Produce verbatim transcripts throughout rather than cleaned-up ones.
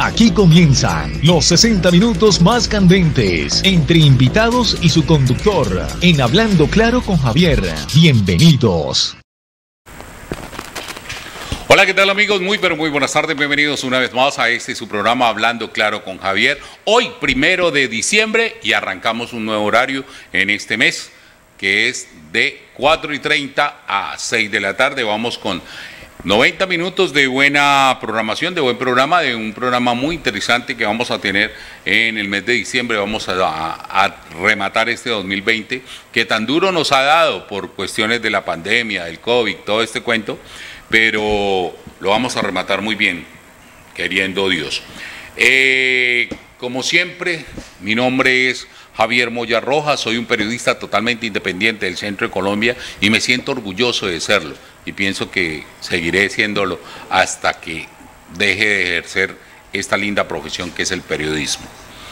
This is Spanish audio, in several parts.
Aquí comienzan los sesenta minutos más candentes entre invitados y su conductor en Hablando Claro con Javier. Bienvenidos. Hola, ¿qué tal amigos? Muy pero muy buenas tardes, bienvenidos una vez más a este su programa Hablando Claro con Javier. Hoy primero de diciembre y arrancamos un nuevo horario en este mes que es de cuatro y treinta a seis de la tarde. Vamos con noventa minutos de buena programación, de buen programa, de un programa muy interesante que vamos a tener en el mes de diciembre. Vamos a, a, a rematar este dos mil veinte que tan duro nos ha dado por cuestiones de la pandemia, del COVID, todo este cuento, pero lo vamos a rematar muy bien, queriendo Dios. Eh, como siempre, mi nombre es Javier Moya Rojas, soy un periodista totalmente independiente del centro de Colombia y me siento orgulloso de serlo y pienso que seguiré siéndolo hasta que deje de ejercer esta linda profesión que es el periodismo.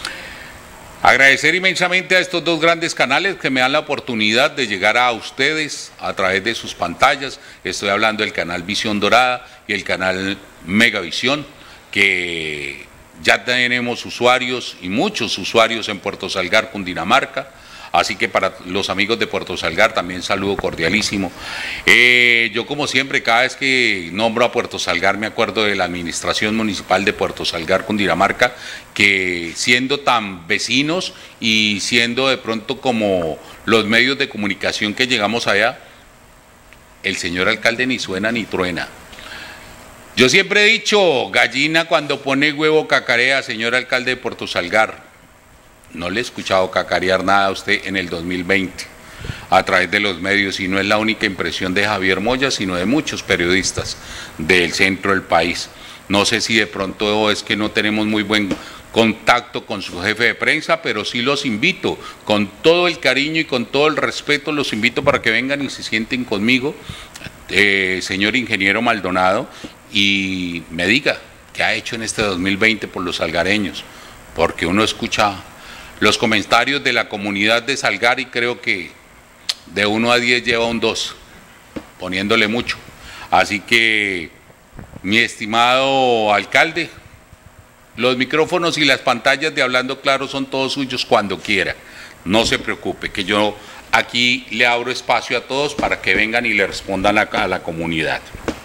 Agradecer inmensamente a estos dos grandes canales que me dan la oportunidad de llegar a ustedes a través de sus pantallas. Estoy hablando del canal Visión Dorada y el canal Megavisión, que ya tenemos usuarios y muchos usuarios en Puerto Salgar, Cundinamarca. Así que para los amigos de Puerto Salgar también saludo cordialísimo. Eh, yo como siempre, cada vez que nombro a Puerto Salgar me acuerdo de la administración municipal de Puerto Salgar, Cundinamarca, que siendo tan vecinos y siendo de pronto como los medios de comunicación que llegamos allá, el señor alcalde ni suena ni truena. Yo siempre he dicho, gallina cuando pone huevo cacarea, señor alcalde de Puerto Salgar. No le he escuchado cacarear nada a usted en el dos mil veinte a través de los medios y no es la única impresión de Javier Moya, sino de muchos periodistas del centro del país. No sé si de pronto es que no tenemos muy buen contacto con su jefe de prensa, pero sí los invito, con todo el cariño y con todo el respeto, los invito para que vengan y se sienten conmigo, eh, señor ingeniero Maldonado, y me diga qué ha hecho en este dos mil veinte por los salgareños, porque uno escucha los comentarios de la comunidad de Salgar y creo que de uno a diez lleva un dos, poniéndole mucho. Así que, mi estimado alcalde, los micrófonos y las pantallas de Hablando Claro son todos suyos cuando quiera. No se preocupe, que yo aquí le abro espacio a todos para que vengan y le respondan a, a la comunidad.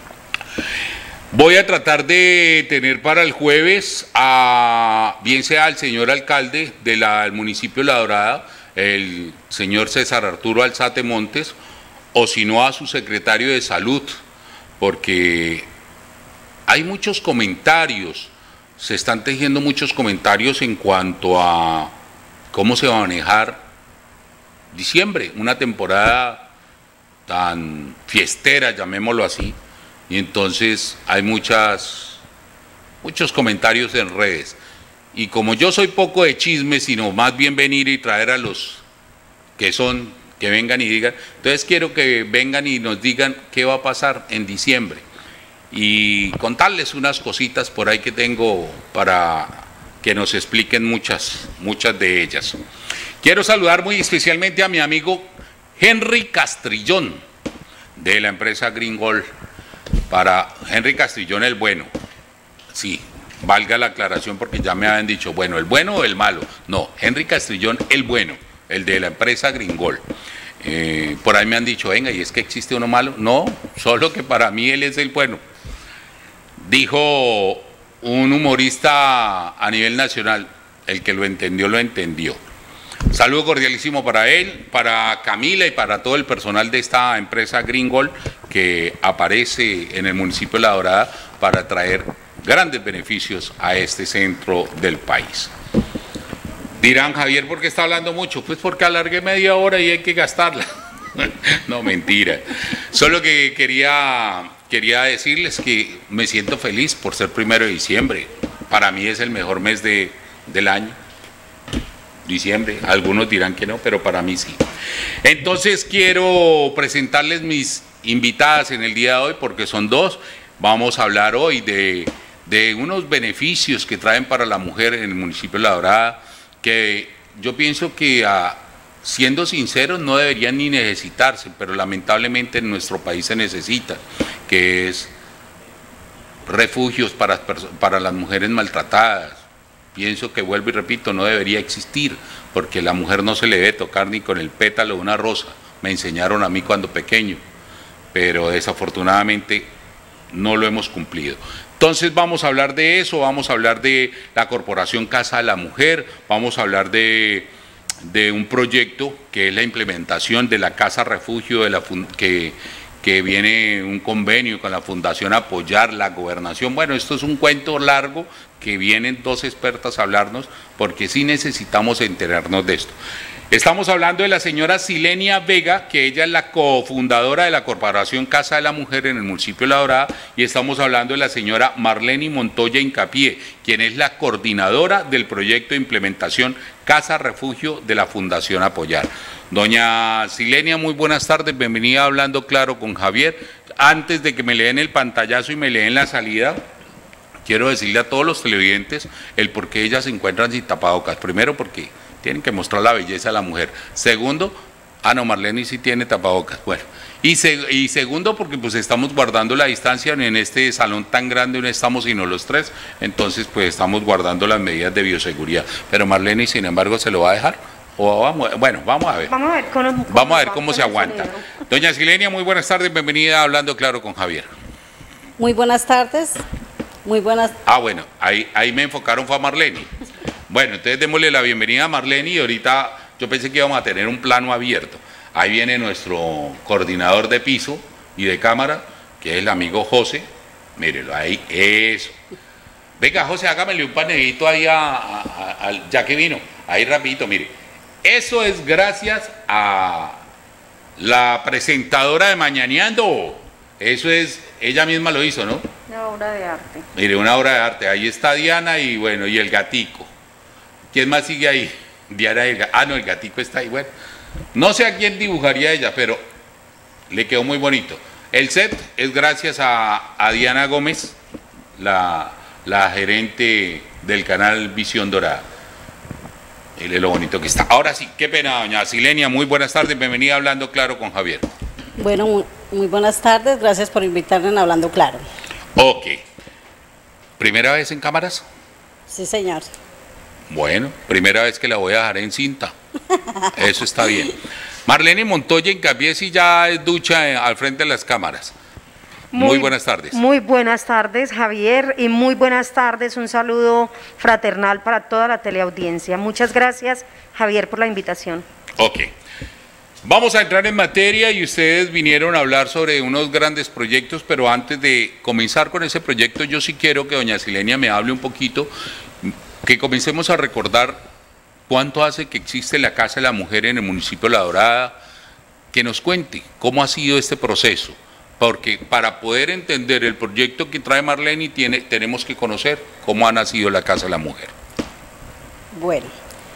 Voy a tratar de tener para el jueves, a, bien sea al señor alcalde del municipio de La Dorada, el señor César Arturo Alzate Montes, o si no a su secretario de Salud, porque hay muchos comentarios, se están tejiendo muchos comentarios en cuanto a cómo se va a manejar diciembre, una temporada tan fiestera, llamémoslo así. Y entonces hay muchas, muchos comentarios en redes. Y como yo soy poco de chisme, sino más bien venir y traer a los que son, que vengan y digan, entonces quiero que vengan y nos digan qué va a pasar en diciembre. Y contarles unas cositas por ahí que tengo para que nos expliquen muchas, muchas de ellas. Quiero saludar muy especialmente a mi amigo Henry Castrillón, de la empresa Green Gold. Para Henry Castrillón el bueno, sí, valga la aclaración porque ya me habían dicho, bueno, el bueno o el malo. No, Henry Castrillón el bueno, el de la empresa Green Gold. Eh, por ahí me han dicho, venga, ¿y es que existe uno malo? No, solo que para mí él es el bueno. Dijo un humorista a nivel nacional, el que lo entendió, lo entendió. Saludo cordialísimo para él, para Camila y para todo el personal de esta empresa Green Gold que aparece en el municipio de La Dorada para traer grandes beneficios a este centro del país. Dirán, Javier, ¿por qué está hablando mucho? Pues porque alargué media hora y hay que gastarla. No, mentira. Solo que quería, quería decirles que me siento feliz por ser primero de diciembre. Para mí es el mejor mes de, del año. Diciembre, algunos dirán que no, pero para mí sí. Entonces quiero presentarles mis invitadas en el día de hoy porque son dos. Vamos a hablar hoy de, de unos beneficios que traen para la mujer en el municipio de La Dorada, que yo pienso que a, siendo sinceros no deberían ni necesitarse, pero lamentablemente en nuestro país se necesita, que es refugios para, para las mujeres maltratadas. Pienso que, vuelvo y repito, no debería existir, porque la mujer no se le debe tocar ni con el pétalo de una rosa. Me enseñaron a mí cuando pequeño, pero desafortunadamente no lo hemos cumplido. Entonces vamos a hablar de eso, vamos a hablar de la Corporación Casa de la Mujer, vamos a hablar de, de un proyecto que es la implementación de la Casa Refugio, de la que, que viene un convenio con la Fundación Apoyar, la Gobernación. Bueno, esto es un cuento largo que vienen dos expertas a hablarnos, porque sí necesitamos enterarnos de esto. Estamos hablando de la señora Silenia Vega, que ella es la cofundadora de la Corporación Casa de la Mujer en el municipio de La Dorada, y estamos hablando de la señora Marleny Montoya Hincapié, quien es la coordinadora del proyecto de implementación Casa Refugio de la Fundación Apoyar. Doña Silenia, muy buenas tardes, bienvenida a Hablando Claro con Javier. Antes de que me leen el pantallazo y me leen la salida, quiero decirle a todos los televidentes el por qué ellas se encuentran sin tapabocas. Primero, porque tienen que mostrar la belleza de la mujer. Segundo, ah no, Marleny sí tiene tapabocas. Bueno, y, se, y segundo, porque pues estamos guardando la distancia en este salón tan grande, no estamos sino los tres, entonces pues estamos guardando las medidas de bioseguridad. Pero Marleny, sin embargo, ¿se lo va a dejar? O vamos, bueno, vamos a ver. Vamos a ver cómo, cómo, vamos a ver cómo se aguanta. Doña Silenia, muy buenas tardes, bienvenida a Hablando Claro con Javier. Muy buenas tardes. Muy buenas. Ah, bueno, ahí, ahí me enfocaron fue a Marleny. Bueno, entonces démosle la bienvenida a Marleny y ahorita yo pensé que íbamos a tener un plano abierto. Ahí viene nuestro coordinador de piso y de cámara, que es el amigo José. Mírelo, ahí, eso. Venga, José, hágamele un panelito ahí, a, a, a, a, ya que vino. Ahí rapidito, mire. Eso es gracias a la presentadora de Mañaneando. Eso es, ella misma lo hizo, ¿no? Una obra de arte. Mire, una obra de arte. Ahí está Diana y bueno, y el gatico. ¿Quién más sigue ahí? Diana y el gatico. Ah, no, el gatico está ahí. Bueno, no sé a quién dibujaría ella, pero le quedó muy bonito. El set es gracias a, a Diana Gómez, la, la gerente del canal Visión Dorada. Mire lo bonito que está. Ahora sí, qué pena, doña Silenia. Muy buenas tardes, bienvenida a Hablando Claro con Javier. Bueno, muy, muy buenas tardes, gracias por invitarme en Hablando Claro. Ok. ¿Primera vez en cámaras? Sí, señor. Bueno, primera vez que la voy a dejar en cinta. Eso está bien. Marleny Montoya Hincapié, si ya es ducha al frente de las cámaras. Muy, muy buenas tardes. Muy buenas tardes, Javier, y muy buenas tardes. Un saludo fraternal para toda la teleaudiencia. Muchas gracias, Javier, por la invitación. Ok. Vamos a entrar en materia y ustedes vinieron a hablar sobre unos grandes proyectos, pero antes de comenzar con ese proyecto, yo sí quiero que doña Silenia me hable un poquito, que comencemos a recordar cuánto hace que existe la Casa de la Mujer en el municipio de La Dorada, que nos cuente cómo ha sido este proceso, porque para poder entender el proyecto que trae Marleny, tiene, tenemos que conocer cómo ha nacido la Casa de la Mujer. Bueno.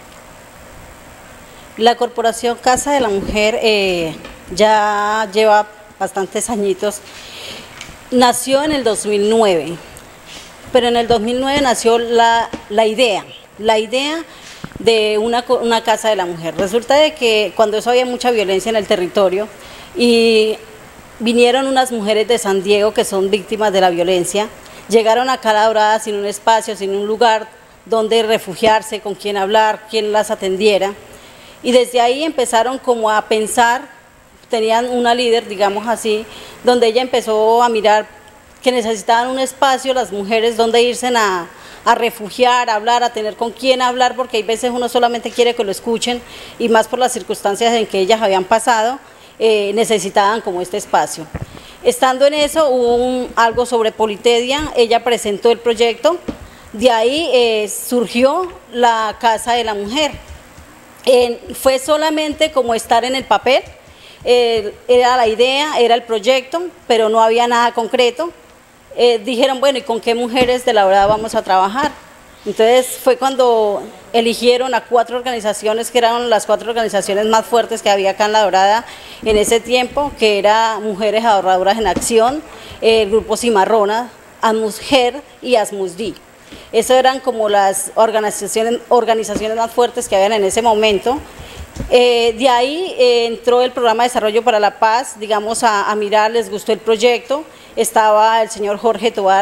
La Corporación Casa de la Mujer eh, ya lleva bastantes añitos. Nació en el dos mil nueve, pero en el dos mil nueve nació la, la idea, la idea de una, una Casa de la Mujer. Resulta de que cuando eso había mucha violencia en el territorio y vinieron unas mujeres de San Diego que son víctimas de la violencia, llegaron acá a La Dorada sin un espacio, sin un lugar donde refugiarse, con quién hablar, quién las atendiera. Y desde ahí empezaron como a pensar, tenían una líder, digamos así, donde ella empezó a mirar que necesitaban un espacio, las mujeres, donde irse a, a refugiar, a hablar, a tener con quién hablar, porque hay veces uno solamente quiere que lo escuchen, y más por las circunstancias en que ellas habían pasado, eh, necesitaban como este espacio. Estando en eso, hubo un, algo sobre Politedia, ella presentó el proyecto, de ahí eh, surgió la Casa de la Mujer. Eh, fue solamente como estar en el papel, eh, era la idea, era el proyecto, pero no había nada concreto. Eh, dijeron, bueno, ¿y con qué mujeres de La Dorada vamos a trabajar? Entonces fue cuando eligieron a cuatro organizaciones, que eran las cuatro organizaciones más fuertes que había acá en La Dorada en ese tiempo, que era Mujeres Ahorradoras en Acción, el Grupo Cimarrona, ASMUSGER y ASMUSDI. Esas eran como las organizaciones, organizaciones más fuertes que habían en ese momento. Eh, de ahí eh, entró el programa de Desarrollo para la Paz, digamos, a, a mirar, les gustó el proyecto. Estaba el señor Jorge Tobar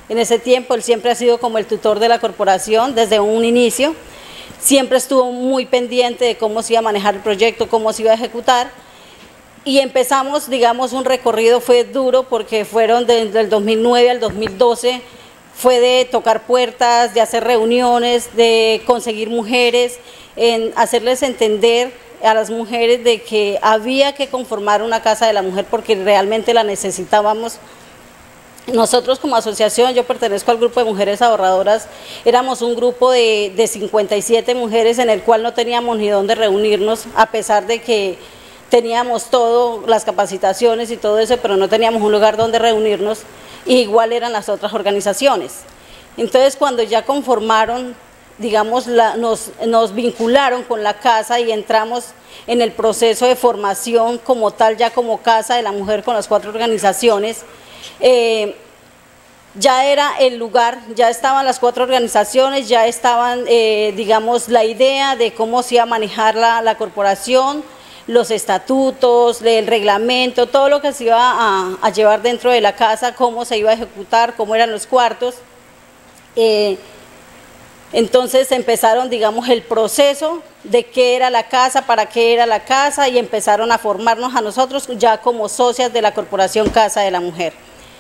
en ese tiempo. Él siempre ha sido como el tutor de la corporación desde un inicio. Siempre estuvo muy pendiente de cómo se iba a manejar el proyecto, cómo se iba a ejecutar. Y empezamos, digamos, un recorrido, fue duro porque fueron desde el dos mil nueve al dos mil doce, fue de tocar puertas, de hacer reuniones, de conseguir mujeres, en hacerles entender a las mujeres de que había que conformar una casa de la mujer porque realmente la necesitábamos. Nosotros como asociación, yo pertenezco al grupo de mujeres ahorradoras, éramos un grupo de, de cincuenta y siete mujeres en el cual no teníamos ni dónde reunirnos, a pesar de que teníamos todo, las capacitaciones y todo eso, pero no teníamos un lugar donde reunirnos, y igual eran las otras organizaciones. Entonces cuando ya conformaron, digamos, la, nos, nos vincularon con la casa y entramos en el proceso de formación como tal, ya como Casa de la Mujer con las cuatro organizaciones, eh, ya era el lugar, ya estaban las cuatro organizaciones, ya estaban, eh, digamos, la idea de cómo se iba a manejar la, la corporación, los estatutos, el reglamento, todo lo que se iba a, a llevar dentro de la casa, cómo se iba a ejecutar, cómo eran los cuartos. Eh, entonces empezaron, digamos, el proceso de qué era la casa, para qué era la casa, y empezaron a formarnos a nosotros ya como socias de la Corporación Casa de la Mujer.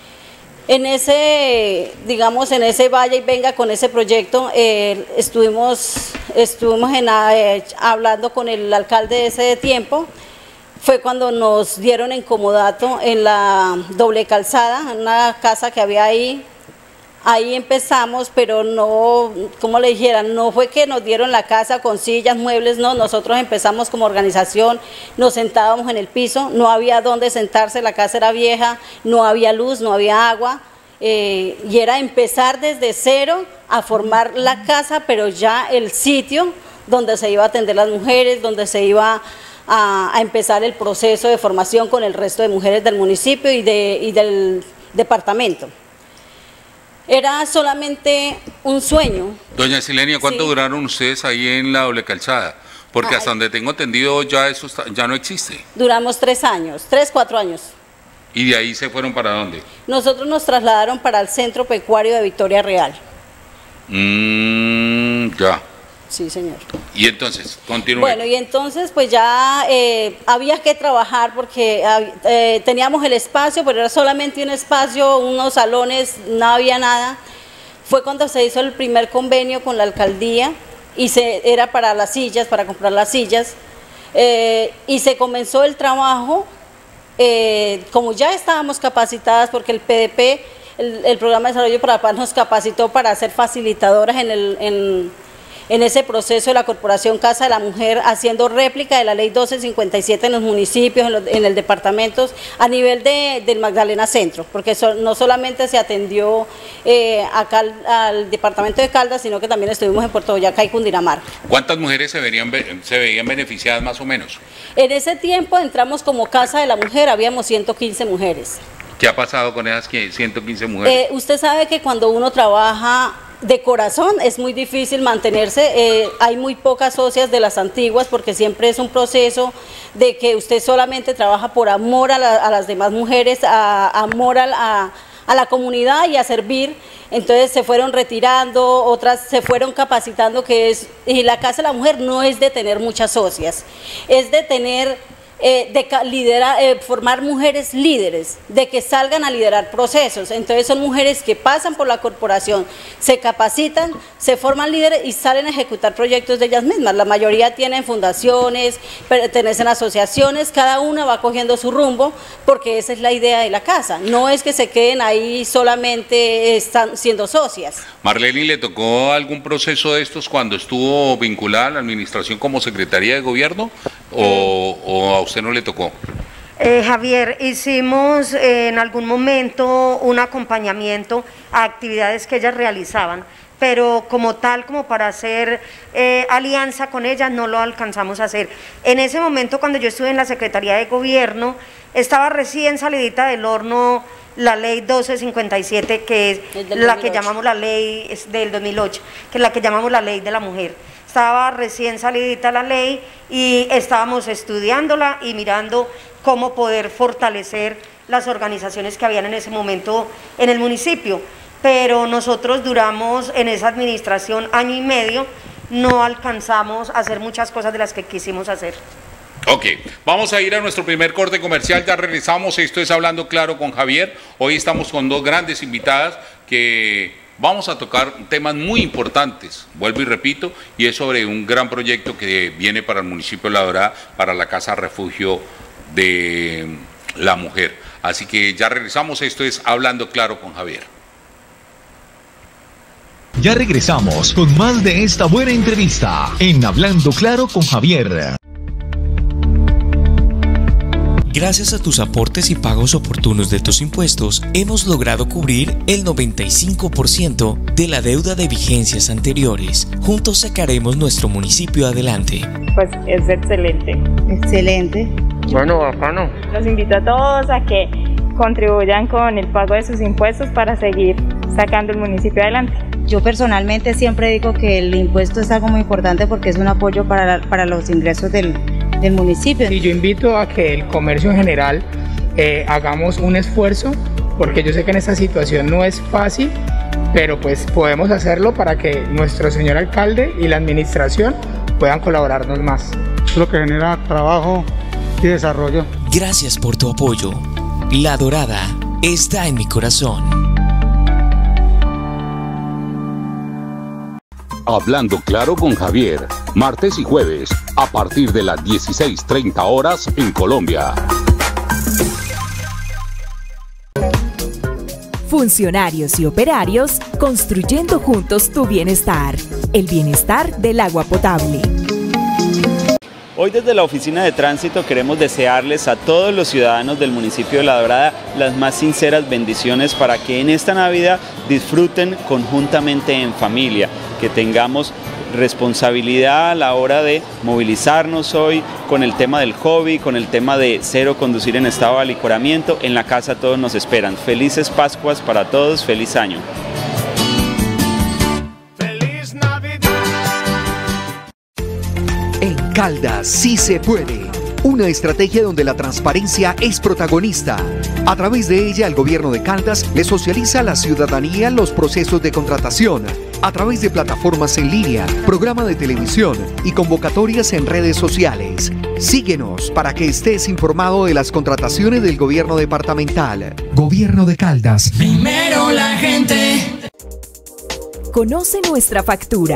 En ese, digamos, en ese vaya y venga con ese proyecto, eh, estuvimos, estuvimos en, eh, hablando con el alcalde de ese tiempo. Fue cuando nos dieron en comodato en la Doble Calzada, en una casa que había ahí. Ahí empezamos, pero no, como le dijera, no fue que nos dieron la casa con sillas, muebles, no, nosotros empezamos como organización, nos sentábamos en el piso, no había dónde sentarse, la casa era vieja, no había luz, no había agua, eh, y era empezar desde cero a formar la casa, pero ya el sitio donde se iba a atender las mujeres, donde se iba a, a empezar el proceso de formación con el resto de mujeres del municipio y, de, y del departamento. Era solamente un sueño. Doña Silenia, ¿cuánto sí. duraron ustedes ahí en la Doble Calzada? Porque Ay. hasta donde tengo entendido ya eso está, ya no existe. Duramos tres años, tres, cuatro años. ¿Y de ahí se fueron para dónde? Nosotros nos trasladaron para el Centro Pecuario de Victoria Real. Mm, ya. Sí, señor. Y entonces, continúe. Bueno, y entonces pues ya eh, había que trabajar porque eh, teníamos el espacio, pero era solamente un espacio, unos salones, no había nada. Fue cuando se hizo el primer convenio con la alcaldía y se, era para las sillas, para comprar las sillas, eh, y se comenzó el trabajo, eh, como ya estábamos capacitadas porque el P D P, el, el Programa de Desarrollo para la Paz, nos capacitó para ser facilitadoras en el... En, en ese proceso de la Corporación Casa de la Mujer, haciendo réplica de la ley doce cincuenta y siete en los municipios, en, los, en el departamento, a nivel de, del Magdalena Centro, porque so, no solamente se atendió eh, acá al, al departamento de Caldas, sino que también estuvimos en Puerto Boyacá y Cundinamarca. ¿Cuántas mujeres se, verían, se veían beneficiadas más o menos? En ese tiempo entramos como Casa de la Mujer, habíamos ciento quince mujeres. ¿Qué ha pasado con esas ciento quince mujeres? Eh, usted sabe que cuando uno trabaja de corazón es muy difícil mantenerse, eh, hay muy pocas socias de las antiguas porque siempre es un proceso de que usted solamente trabaja por amor a, la, a las demás mujeres, a, amor a, a, a la comunidad y a servir. Entonces se fueron retirando, otras se fueron capacitando, que es, y la Casa de la Mujer no es de tener muchas socias, es de tener... Eh, de liderar, eh, formar mujeres líderes, de que salgan a liderar procesos. Entonces son mujeres que pasan por la corporación, se capacitan, se forman líderes y salen a ejecutar proyectos de ellas mismas. La mayoría tienen fundaciones, pertenecen a asociaciones, cada una va cogiendo su rumbo, porque esa es la idea de la casa. No es que se queden ahí solamente están siendo socias. Marlene, ¿le tocó algún proceso de estos cuando estuvo vinculada a la administración como secretaría de gobierno o, o a usted no le tocó? Eh, Javier, hicimos eh, en algún momento un acompañamiento a actividades que ellas realizaban, pero como tal, como para hacer eh, alianza con ellas, no lo alcanzamos a hacer. En ese momento, cuando yo estuve en la Secretaría de Gobierno, estaba recién salidita del horno la ley doce cincuenta y siete, que es la que llamamos la ley es del dos mil ocho, que es la que llamamos la ley de la mujer. Estaba recién salidita la ley y estábamos estudiándola y mirando cómo poder fortalecer las organizaciones que habían en ese momento en el municipio. pero nosotros duramos en esa administración año y medio, no alcanzamos a hacer muchas cosas de las que quisimos hacer. Ok, vamos a ir a nuestro primer corte comercial, ya regresamos, esto es Hablando Claro con Javier. Hoy estamos con dos grandes invitadas que vamos a tocar temas muy importantes, vuelvo y repito, y es sobre un gran proyecto que viene para el municipio de La Dorada, para la Casa Refugio de la Mujer. Así que ya regresamos, esto es Hablando Claro con Javier. Ya regresamos con más de esta buena entrevista en Hablando Claro con Javier. Gracias a tus aportes y pagos oportunos de tus impuestos, hemos logrado cubrir el noventa y cinco por ciento de la deuda de vigencias anteriores. Juntos sacaremos nuestro municipio adelante. Pues es excelente. Excelente. Bueno, bacano. Los invito a todos a que contribuyan con el pago de sus impuestos para seguir sacando el municipio adelante. Yo personalmente siempre digo que el impuesto es algo muy importante porque es un apoyo para, para los ingresos del, del municipio. Y yo invito a que el comercio en general eh, hagamos un esfuerzo, porque yo sé que en esta situación no es fácil, pero pues podemos hacerlo para que nuestro señor alcalde y la administración puedan colaborarnos más. Es lo que genera trabajo y desarrollo. Gracias por tu apoyo. La Dorada está en mi corazón. Hablando Claro con Javier, martes y jueves, a partir de las dieciséis treinta horas en Colombia. Funcionarios y operarios construyendo juntos tu bienestar, el bienestar del agua potable. Hoy desde la Oficina de Tránsito queremos desearles a todos los ciudadanos del municipio de La Dorada las más sinceras bendiciones para que en esta Navidad disfruten conjuntamente en familia, que tengamos responsabilidad a la hora de movilizarnos hoy con el tema del COVID, con el tema de cero conducir en estado de alicoramiento. En la casa todos nos esperan. Felices Pascuas para todos, feliz año. En Caldas sí se puede. Una estrategia donde la transparencia es protagonista. A través de ella, el gobierno de Caldas le socializa a la ciudadanía los procesos de contratación, a través de plataformas en línea, programa de televisión y convocatorias en redes sociales. Síguenos para que estés informado de las contrataciones del gobierno departamental. Gobierno de Caldas. Primero la gente. Conoce nuestra factura.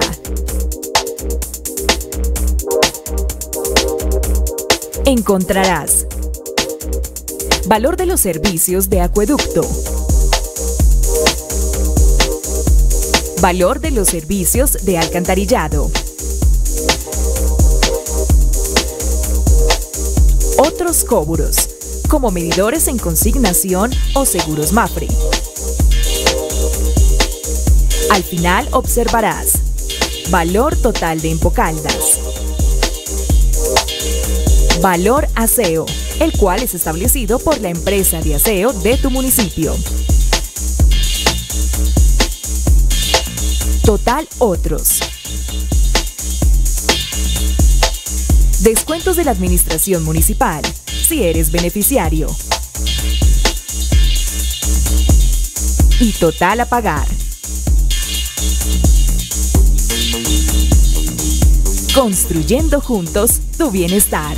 Encontrarás valor de los servicios de acueducto, valor de los servicios de alcantarillado, otros cobros, como medidores en consignación o seguros Mafre. Al final observarás valor total de Empocaldas, valor aseo, el cual es establecido por la empresa de aseo de tu municipio. Total otros. Descuentos de la administración municipal, si eres beneficiario. Y total a pagar. Construyendo juntos tu bienestar.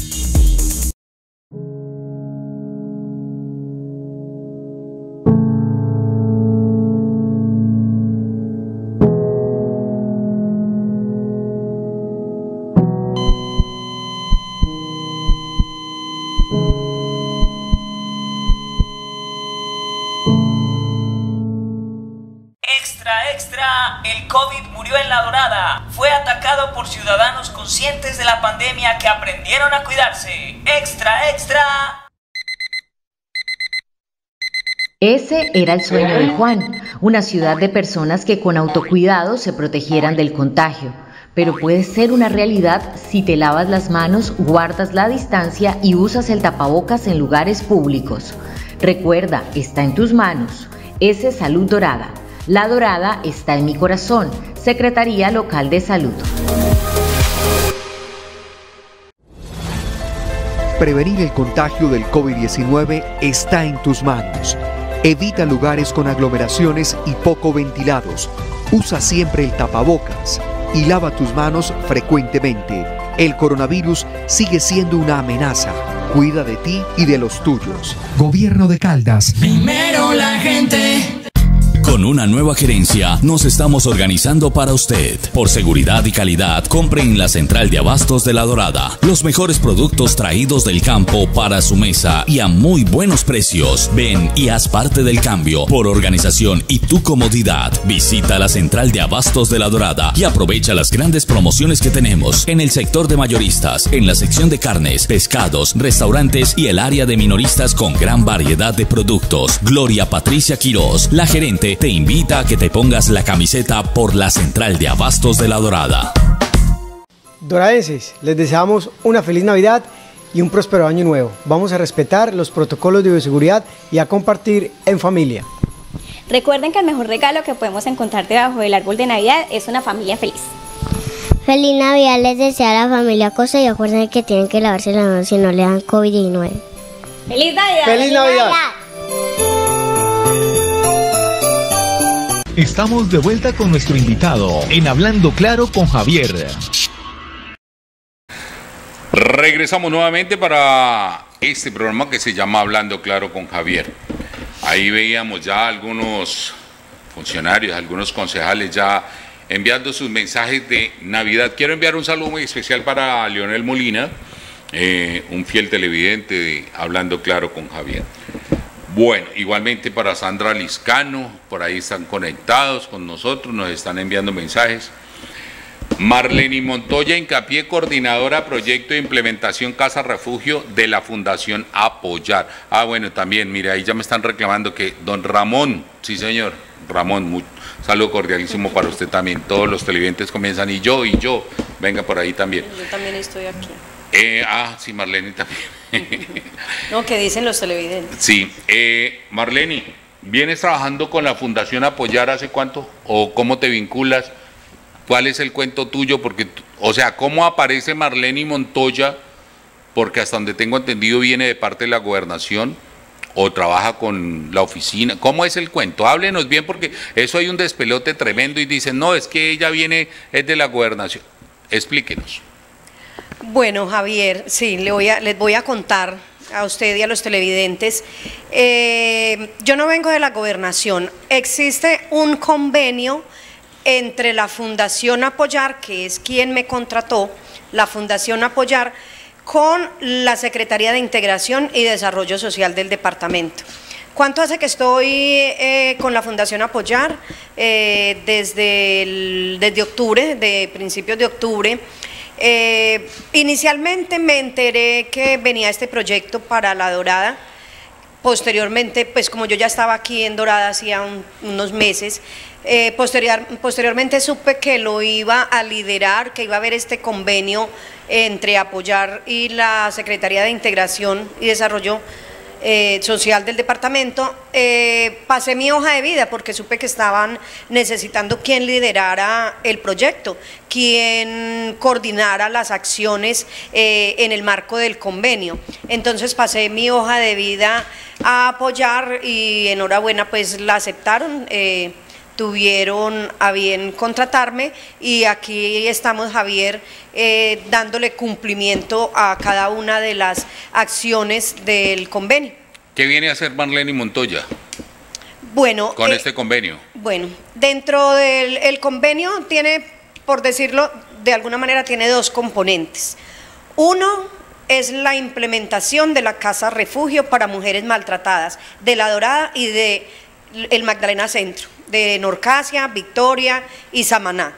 El COVID murió en La Dorada. Fue atacado por ciudadanos conscientes de la pandemia que aprendieron a cuidarse. Extra, extra. Ese era el sueño de Juan, una ciudad de personas que con autocuidado se protegieran del contagio. Pero puede ser una realidad si te lavas las manos, guardas la distancia y usas el tapabocas en lugares públicos. Recuerda, está en tus manos. Ese es Salud Dorada. La Dorada está en mi corazón. Secretaría Local de Salud. Prevenir el contagio del COVID diecinueve está en tus manos. Evita lugares con aglomeraciones y poco ventilados. Usa siempre el tapabocas y lava tus manos frecuentemente. El coronavirus sigue siendo una amenaza. Cuida de ti y de los tuyos. Gobierno de Caldas. Primero la gente. Con una nueva gerencia nos estamos organizando para usted. Por seguridad y calidad, compre en la Central de Abastos de La Dorada los mejores productos traídos del campo para su mesa y a muy buenos precios. Ven y haz parte del cambio. Por organización y tu comodidad, visita la Central de Abastos de La Dorada y aprovecha las grandes promociones que tenemos en el sector de mayoristas, en la sección de carnes, pescados, restaurantes y el área de minoristas con gran variedad de productos. Gloria Patricia Quirós, la gerente, te invita a que te pongas la camiseta por la Central de Abastos de La Dorada. Doradenses, les deseamos una feliz Navidad y un próspero año nuevo. Vamos a respetar los protocolos de bioseguridad y a compartir en familia. Recuerden que el mejor regalo que podemos encontrar debajo del árbol de Navidad es una familia feliz. Feliz Navidad les desea la familia Costa y acuérdense que tienen que lavarse las manos si no le dan COVID diecinueve. ¡Feliz Navidad! ¡Feliz Navidad! Estamos de vuelta con nuestro invitado en Hablando Claro con Javier. Regresamos nuevamente para este programa que se llama Hablando Claro con Javier. Ahí veíamos ya algunos funcionarios, algunos concejales ya enviando sus mensajes de Navidad. Quiero enviar un saludo muy especial para Leonel Molina, eh, un fiel televidente de Hablando Claro con Javier. Bueno, igualmente para Sandra Liscano, por ahí están conectados con nosotros, nos están enviando mensajes. Marlene Montoya, hincapié, coordinadora proyecto de implementación Casa Refugio de la Fundación Apoyar. Ah, bueno, también, mire, ahí ya me están reclamando que don Ramón, sí señor, Ramón, muy, saludo cordialísimo para usted también. Todos los televidentes comienzan y yo, y yo, venga por ahí también. Yo también estoy aquí. Eh, ah, sí, Marlene también. No, ¿qué dicen los televidentes? Sí, eh, Marlene, ¿vienes trabajando con la Fundación Apoyar hace cuánto? ¿O cómo te vinculas? ¿Cuál es el cuento tuyo? Porque, o sea, ¿cómo aparece Marlene Montoya? Porque hasta donde tengo entendido viene de parte de la gobernación o trabaja con la oficina. ¿Cómo es el cuento? Háblenos bien porque eso hay un despelote tremendo y dicen, no, es que ella viene, es de la gobernación. Explíquenos. Bueno, Javier, sí, le voy a, les voy a contar a usted y a los televidentes. Eh, yo no vengo de la gobernación. Existe un convenio entre la Fundación Apoyar, que es quien me contrató, la Fundación Apoyar, con la Secretaría de Integración y Desarrollo Social del departamento. ¿Cuánto hace que estoy eh, con la Fundación Apoyar? Eh, desde, el, desde octubre, de principios de octubre. Eh, inicialmente me enteré que venía este proyecto para La Dorada. Posteriormente, pues como yo ya estaba aquí en Dorada hacía un, unos meses, eh, posterior, posteriormente supe que lo iba a liderar, que iba a haber este convenio entre Apoyar y la Secretaría de Integración y Desarrollo eh, Social del departamento. Eh, pasé mi hoja de vida porque supe que estaban necesitando quien liderara el proyecto, quien coordinara las acciones eh, en el marco del convenio. Entonces pasé mi hoja de vida a Apoyar y enhorabuena, pues la aceptaron, eh, tuvieron a bien contratarme y aquí estamos, Javier, eh, dándole cumplimiento a cada una de las acciones del convenio. ¿Qué viene a hacer Marlene Montoya? Bueno, con eh, este convenio. Bueno, dentro del el convenio tiene, por decirlo de alguna manera, tiene dos componentes. Uno es la implementación de la Casa Refugio para mujeres maltratadas de La Dorada y de el Magdalena Centro, de Norcasia, Victoria y Samaná.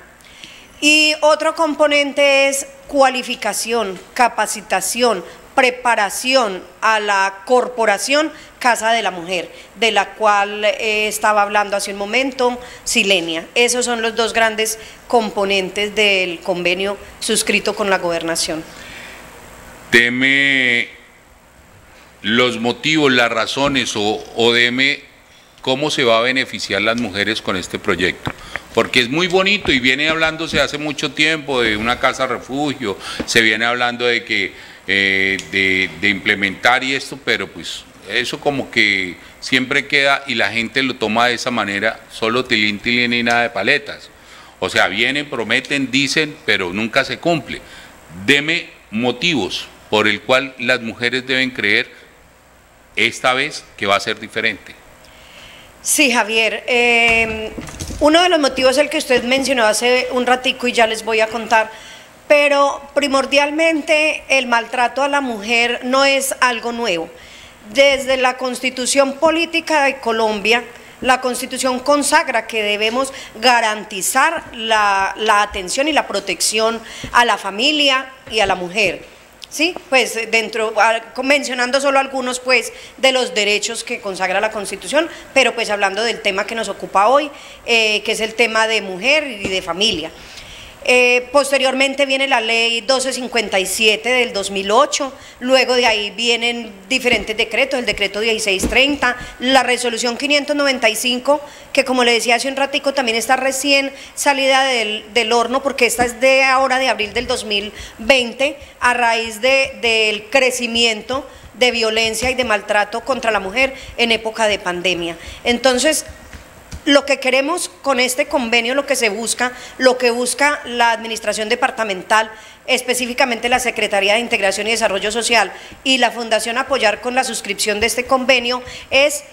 Y otro componente es cualificación, capacitación, preparación a la corporación Casa de la Mujer, de la cual eh, estaba hablando hace un momento Silenia. Esos son los dos grandes componentes del convenio suscrito con la gobernación. Deme los motivos, las razones o, o deme cómo se va a beneficiar las mujeres con este proyecto. Porque es muy bonito y viene hablándose hace mucho tiempo de una casa refugio, se viene hablando de que eh, de, de implementar y esto, pero pues eso como que siempre queda y la gente lo toma de esa manera, solo tilín, tilín y nada de paletas. O sea, vienen, prometen, dicen, pero nunca se cumple. Deme motivos por el cual las mujeres deben creer esta vez que va a ser diferente. Sí, Javier, eh, uno de los motivos es el que usted mencionó hace un ratico y ya les voy a contar, pero primordialmente el maltrato a la mujer no es algo nuevo. Desde la Constitución Política de Colombia, la Constitución consagra que debemos garantizar la, la atención y la protección a la familia y a la mujer. Sí, pues dentro, mencionando solo algunos pues de los derechos que consagra la Constitución, pero pues hablando del tema que nos ocupa hoy, eh, que es el tema de mujer y de familia. Eh, posteriormente viene la ley doce cincuenta y siete del dos mil ocho, luego de ahí vienen diferentes decretos, el decreto dieciséis treinta, la resolución quinientos noventa y cinco, que como le decía hace un ratico también está recién salida del, del horno, porque esta es de ahora de abril del dos mil veinte, a raíz de, del crecimiento de violencia y de maltrato contra la mujer en época de pandemia. Entonces, lo que queremos con este convenio, lo que se busca, lo que busca la administración departamental, específicamente la Secretaría de Integración y Desarrollo Social y la Fundación Apoyar con la suscripción de este convenio, es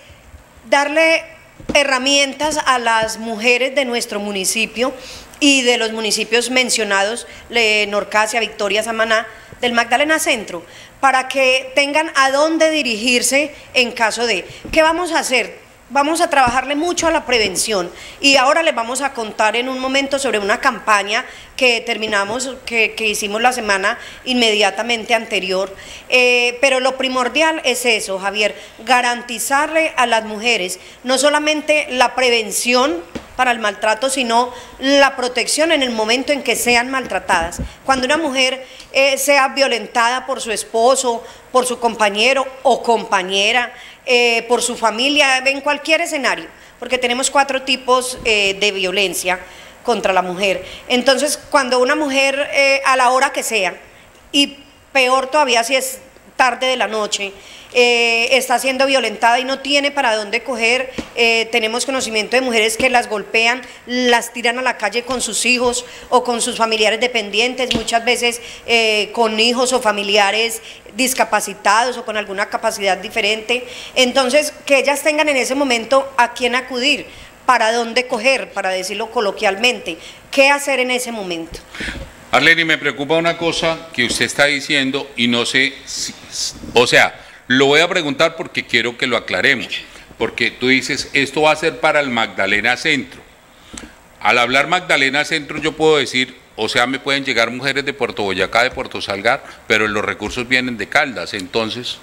darle herramientas a las mujeres de nuestro municipio y de los municipios mencionados, Norcasia, Victoria, Samaná, del Magdalena Centro, para que tengan a dónde dirigirse en caso de, ¿qué vamos a hacer? Vamos a trabajarle mucho a la prevención y ahora les vamos a contar en un momento sobre una campaña que terminamos, que, que hicimos la semana inmediatamente anterior, eh, pero lo primordial es eso, Javier, garantizarle a las mujeres no solamente la prevención para el maltrato, sino la protección en el momento en que sean maltratadas. Cuando una mujer eh, sea violentada por su esposo, por su compañero o compañera, Eh, por su familia, en cualquier escenario, porque tenemos cuatro tipos eh, de violencia contra la mujer. Entonces, cuando una mujer eh, a la hora que sea, y peor todavía si es tarde de la noche, eh, está siendo violentada y no tiene para dónde coger, eh, tenemos conocimiento de mujeres que las golpean, las tiran a la calle con sus hijos o con sus familiares dependientes, muchas veces eh, con hijos o familiares discapacitados o con alguna capacidad diferente. Entonces, que ellas tengan en ese momento a quién acudir, para dónde coger, para decirlo coloquialmente, qué hacer en ese momento. Arleni, me preocupa una cosa que usted está diciendo y no sé, si, o sea, lo voy a preguntar porque quiero que lo aclaremos, porque tú dices, esto va a ser para el Magdalena Centro. Al hablar Magdalena Centro yo puedo decir, o sea, me pueden llegar mujeres de Puerto Boyacá, de Puerto Salgar, pero los recursos vienen de Caldas, entonces...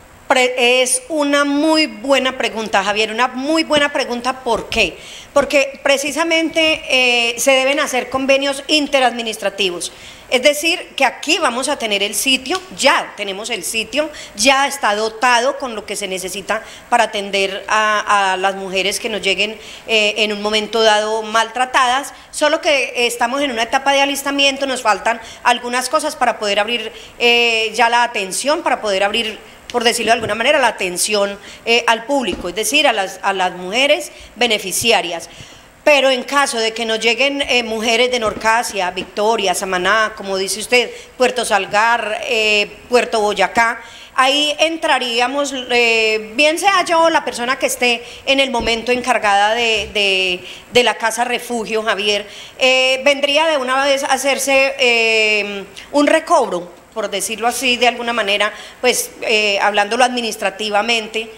Es una muy buena pregunta, Javier, una muy buena pregunta. ¿Por qué? Porque precisamente eh, se deben hacer convenios interadministrativos. Es decir, que aquí vamos a tener el sitio, ya tenemos el sitio, ya está dotado con lo que se necesita para atender a, a las mujeres que nos lleguen eh, en un momento dado maltratadas, solo que estamos en una etapa de alistamiento, nos faltan algunas cosas para poder abrir eh, ya la atención, para poder abrir, por decirlo de alguna manera, la atención eh, al público, es decir, a las, a las mujeres beneficiarias. Pero en caso de que nos lleguen eh, mujeres de Norcasia, Victoria, Samaná, como dice usted, Puerto Salgar, eh, Puerto Boyacá, ahí entraríamos, eh, bien sea yo o la persona que esté en el momento encargada de, de, de la casa refugio, Javier, eh, vendría de una vez a hacerse eh, un recobro, por decirlo así de alguna manera, pues eh, hablándolo administrativamente,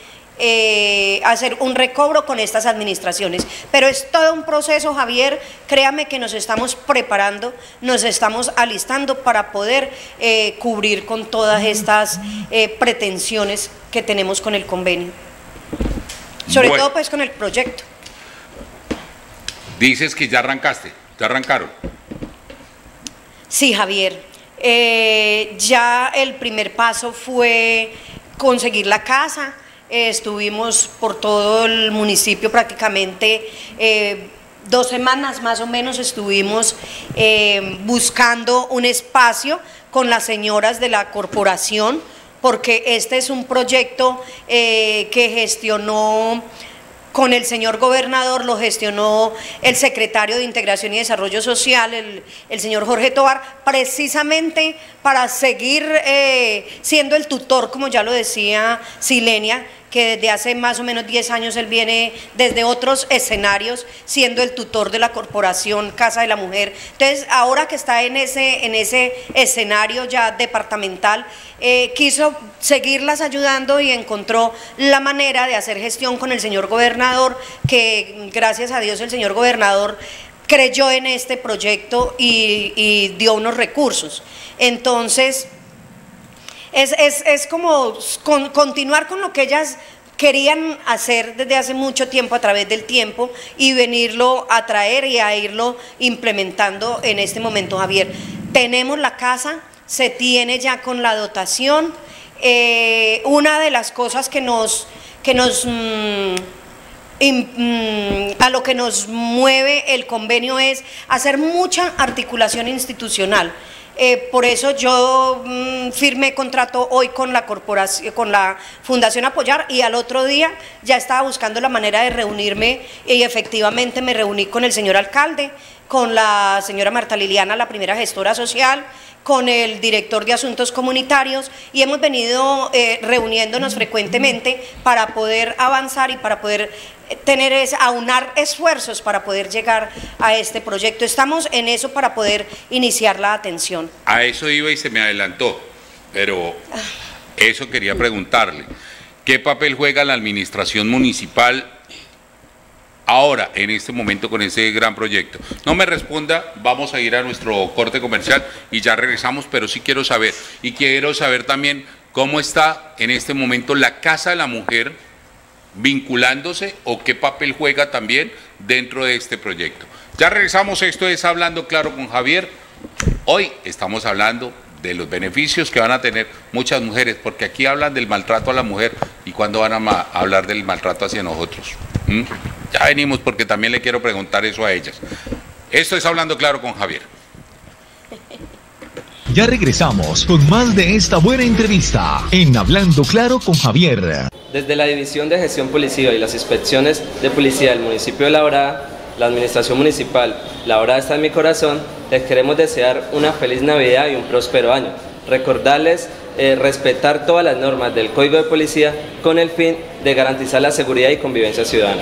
eh, hacer un recobro con estas administraciones. Pero es todo un proceso, Javier, créame que nos estamos preparando, nos estamos alistando para poder eh, cubrir con todas estas eh, pretensiones que tenemos con el convenio. Sobre bueno. todo pues con el proyecto. Dices que ya arrancaste, ya arrancaron. Sí, Javier. Eh, ya el primer paso fue conseguir la casa, eh, estuvimos por todo el municipio prácticamente eh, dos semanas más o menos, estuvimos eh, buscando un espacio con las señoras de la corporación, porque este es un proyecto eh, que gestionó con el señor gobernador, lo gestionó el secretario de Integración y Desarrollo Social, el, el señor Jorge Tovar, precisamente para seguir eh, siendo el tutor, como ya lo decía Silenia, que desde hace más o menos diez años él viene desde otros escenarios siendo el tutor de la corporación Casa de la Mujer. Entonces, ahora que está en ese, en ese escenario ya departamental, eh, quiso seguirlas ayudando y encontró la manera de hacer gestión con el señor gobernador, que gracias a Dios el señor gobernador creyó en este proyecto y, y dio unos recursos. Entonces, Es, es, es como con, continuar con lo que ellas querían hacer desde hace mucho tiempo a través del tiempo y venirlo a traer y a irlo implementando en este momento, Javier. Tenemos la casa, se tiene ya con la dotación. Eh, una de las cosas que nos, que nos mmm, a lo que nos mueve el convenio es hacer mucha articulación institucional. Eh, por eso yo mmm, firmé contrato hoy con la corporación, con la Fundación Apoyar, y al otro día ya estaba buscando la manera de reunirme y efectivamente me reuní con el señor alcalde, con la señora Marta Liliana, la primera gestora social, con el director de Asuntos Comunitarios, y hemos venido eh, reuniéndonos frecuentemente para poder avanzar y para poder tener es, aunar esfuerzos para poder llegar a este proyecto. Estamos en eso para poder iniciar la atención. A eso iba y se me adelantó, pero eso quería preguntarle. ¿Qué papel juega la administración municipal ahora, en este momento, con ese gran proyecto? No me responda, vamos a ir a nuestro corte comercial y ya regresamos, pero sí quiero saber, y quiero saber también cómo está en este momento la Casa de la Mujer vinculándose, o qué papel juega también dentro de este proyecto. Ya regresamos, esto es Hablando Claro con Javier. Hoy estamos hablando de los beneficios que van a tener muchas mujeres, porque aquí hablan del maltrato a la mujer, y cuándo van a hablar del maltrato hacia nosotros. ¿Mm? Ya venimos, porque también le quiero preguntar eso a ellas. Esto es Hablando Claro con Javier. Ya regresamos con más de esta buena entrevista en Hablando Claro con Javier. Desde la División de Gestión Policiva y las inspecciones de policía del municipio de La Dorada, la administración municipal La Dorada está en mi corazón, les queremos desear una feliz Navidad y un próspero año. Recordarles eh, respetar todas las normas del Código de Policía con el fin de garantizar la seguridad y convivencia ciudadana.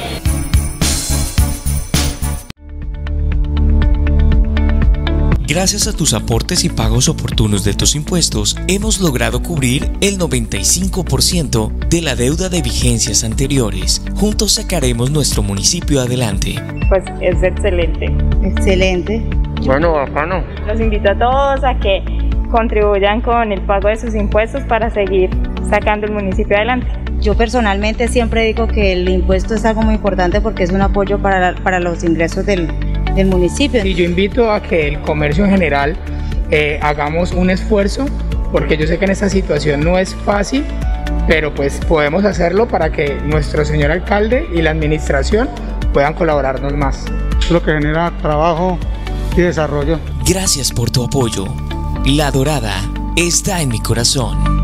Gracias a tus aportes y pagos oportunos de tus impuestos, hemos logrado cubrir el noventa y cinco por ciento de la deuda de vigencias anteriores. Juntos sacaremos nuestro municipio adelante. Pues es excelente. Excelente. Bueno, bacano. Los invito a todos a que contribuyan con el pago de sus impuestos para seguir sacando el municipio adelante. Yo personalmente siempre digo que el impuesto es algo muy importante porque es un apoyo para, para los ingresos del, del municipio. Y yo invito a que el comercio en general eh, hagamos un esfuerzo, porque yo sé que en esta situación no es fácil, pero pues podemos hacerlo para que nuestro señor alcalde y la administración puedan colaborarnos más. Es lo que genera trabajo y desarrollo. Gracias por tu apoyo. La Dorada está en mi corazón.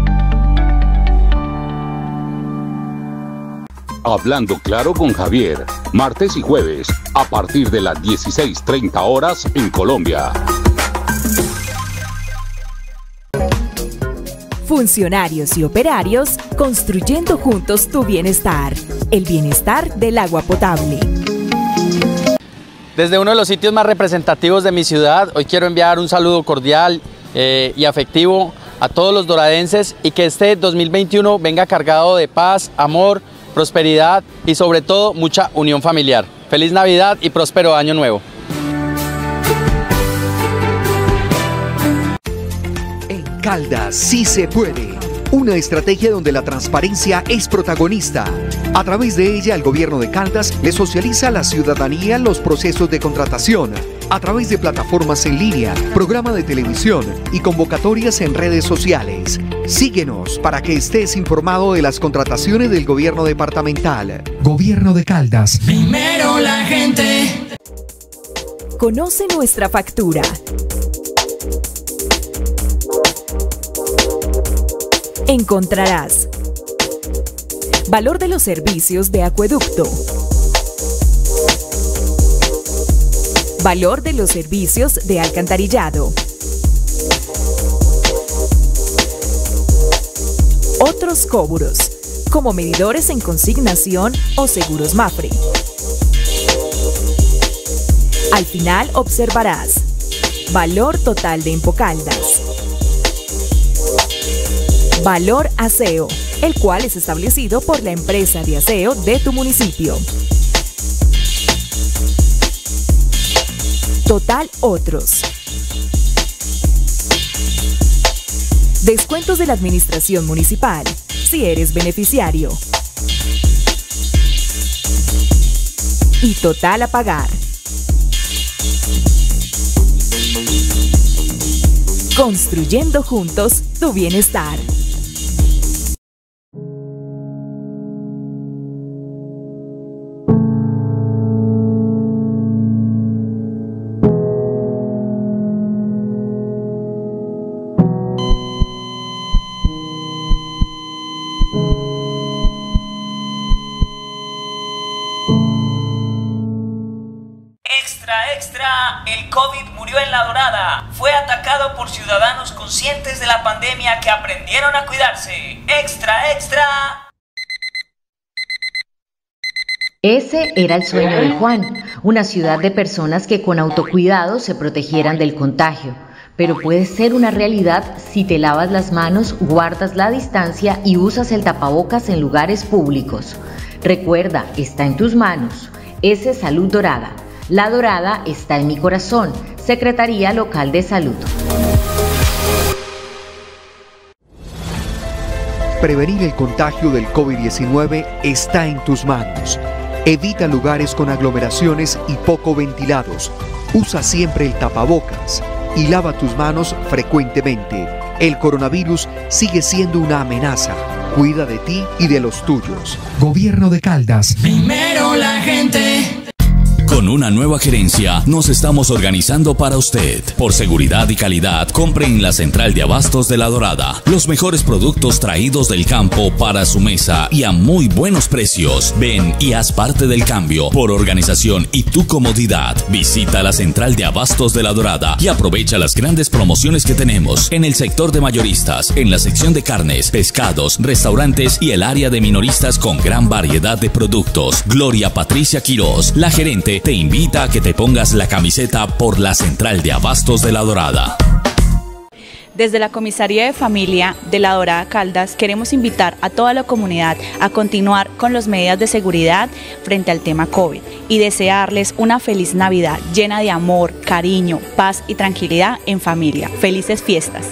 Hablando Claro con Javier, martes y jueves, a partir de las dieciséis treinta horas en Colombia. Funcionarios y operarios construyendo juntos tu bienestar, el bienestar del agua potable. Desde uno de los sitios más representativos de mi ciudad, hoy quiero enviar un saludo cordial eh, y afectivo a todos los doradenses, y que este dos mil veintiuno venga cargado de paz, amor, prosperidad y sobre todo mucha unión familiar. Feliz Navidad y próspero año nuevo. En Caldas sí se puede. Una estrategia donde la transparencia es protagonista. A través de ella, el gobierno de Caldas le socializa a la ciudadanía los procesos de contratación, a través de plataformas en línea, programa de televisión y convocatorias en redes sociales. Síguenos para que estés informado de las contrataciones del gobierno departamental. Gobierno de Caldas. Primero la gente. Conoce nuestra factura. encontrarás valor de los servicios de acueducto, valor de los servicios de alcantarillado, otros cobros, como medidores en consignación o seguros MAPFRE. Al final observarás valor total de Empocaldas, valor aseo, el cual es establecido por la empresa de aseo de tu municipio. Total otros. Descuentos de la administración municipal, si eres beneficiario. Y total a pagar. Construyendo juntos tu bienestar. Extra, extra, el COVID murió en La Dorada. Fue atacado por ciudadanos conscientes de la pandemia que aprendieron a cuidarse. Extra, extra. Ese era el sueño de Juan, una ciudad de personas que con autocuidado se protegieran del contagio. Pero puede ser una realidad si te lavas las manos, guardas la distancia y usas el tapabocas en lugares públicos. Recuerda, está en tus manos. Ese Salud Dorada. La Dorada está en mi corazón. Secretaría Local de Salud. Prevenir el contagio del COVID diecinueve está en tus manos. Evita lugares con aglomeraciones y poco ventilados. Usa siempre el tapabocas y lava tus manos frecuentemente. El coronavirus sigue siendo una amenaza. Cuida de ti y de los tuyos. Gobierno de Caldas. Primero la gente. Con una nueva gerencia nos estamos organizando para usted. Por seguridad y calidad, compre en la central de abastos de La Dorada los mejores productos traídos del campo para su mesa y a muy buenos precios. Ven y haz parte del cambio. Por organización y tu comodidad, visita la central de abastos de La Dorada y aprovecha las grandes promociones que tenemos en el sector de mayoristas, en la sección de carnes, pescados, restaurantes y el área de minoristas con gran variedad de productos. Gloria Patricia Quiroz, la gerente, te invita a que te pongas la camiseta por la central de abastos de La Dorada. Desde la Comisaría de Familia de La Dorada Caldas queremos invitar a toda la comunidad a continuar con las medidas de seguridad frente al tema COVID y desearles una feliz Navidad llena de amor, cariño, paz y tranquilidad en familia. Felices fiestas.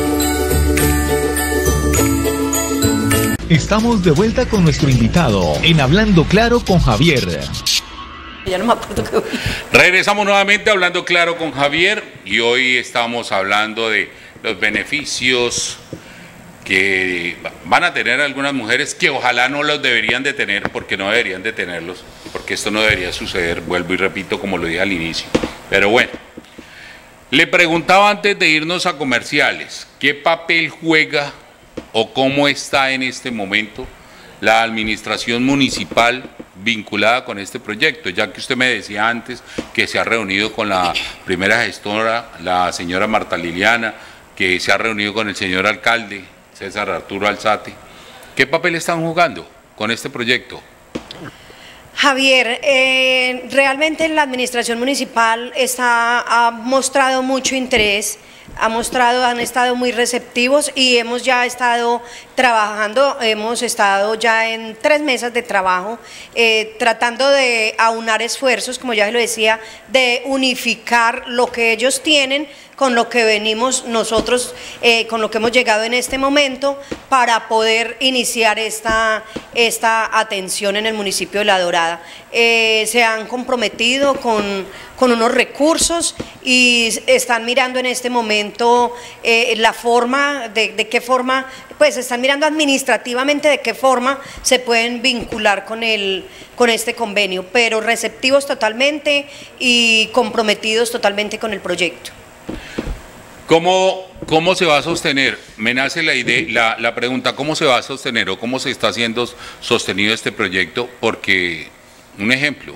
Estamos de vuelta con nuestro invitado en Hablando Claro con Javier. Ya no me acuerdo qué voy. Regresamos nuevamente hablando claro con Javier y hoy estamos hablando de los beneficios que van a tener algunas mujeres que ojalá no los deberían de tener, porque no deberían de tenerlos, porque esto no debería suceder, vuelvo y repito como lo dije al inicio. Pero bueno, le preguntaba antes de irnos a comerciales, ¿qué papel juega o cómo está en este momento la administración municipal vinculada con este proyecto? Ya que usted me decía antes que se ha reunido con la primera gestora, la señora Marta Liliana, que se ha reunido con el señor alcalde, César Arturo Alzate. ¿Qué papel están jugando con este proyecto? Javier, eh, realmente la administración municipal está, ha mostrado mucho interés, ha mostrado, han estado muy receptivos y hemos ya estado trabajando, hemos estado ya en tres mesas de trabajo, eh, tratando de aunar esfuerzos, como ya lo decía, de unificar lo que ellos tienen con lo que venimos nosotros, eh, con lo que hemos llegado en este momento para poder iniciar esta, esta atención en el municipio de La Dorada. Eh, se han comprometido con, con unos recursos y están mirando en este momento eh, la forma, de, de qué forma, pues están mirando administrativamente de qué forma se pueden vincular con, el, con este convenio, pero receptivos totalmente y comprometidos totalmente con el proyecto. ¿Cómo, ¿Cómo se va a sostener? Me nace la idea, la, la pregunta, ¿cómo se va a sostener o cómo se está haciendo sostenido este proyecto? Porque, un ejemplo,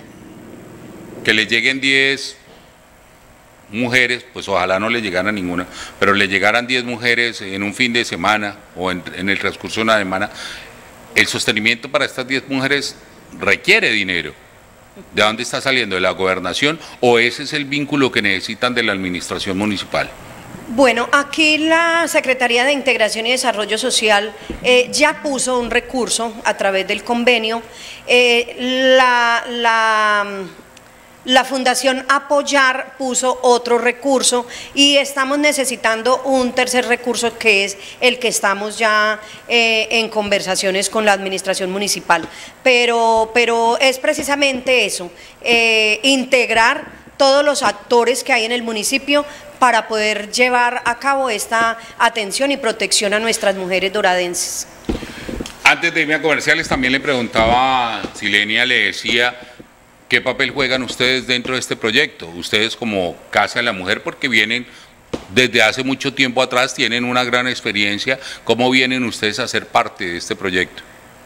que le lleguen diez mujeres, pues ojalá no le llegaran ninguna, pero le llegaran diez mujeres en un fin de semana o en, en el transcurso de una semana, el sostenimiento para estas diez mujeres requiere dinero. ¿De dónde está saliendo? ¿De la gobernación o ese es el vínculo que necesitan de la administración municipal? Bueno, aquí la Secretaría de Integración y Desarrollo Social eh, ya puso un recurso a través del convenio. Eh, la, la, la Fundación Apoyar puso otro recurso y estamos necesitando un tercer recurso que es el que estamos ya eh, en conversaciones con la administración municipal. Pero, pero es precisamente eso, eh, integrar todos los actores que hay en el municipio para poder llevar a cabo esta atención y protección a nuestras mujeres doradenses. Antes de irme a comerciales también le preguntaba, Silenia le decía, ¿qué papel juegan ustedes dentro de este proyecto? Ustedes como Casa de la Mujer, porque vienen desde hace mucho tiempo atrás, tienen una gran experiencia, ¿cómo vienen ustedes a ser parte de este proyecto?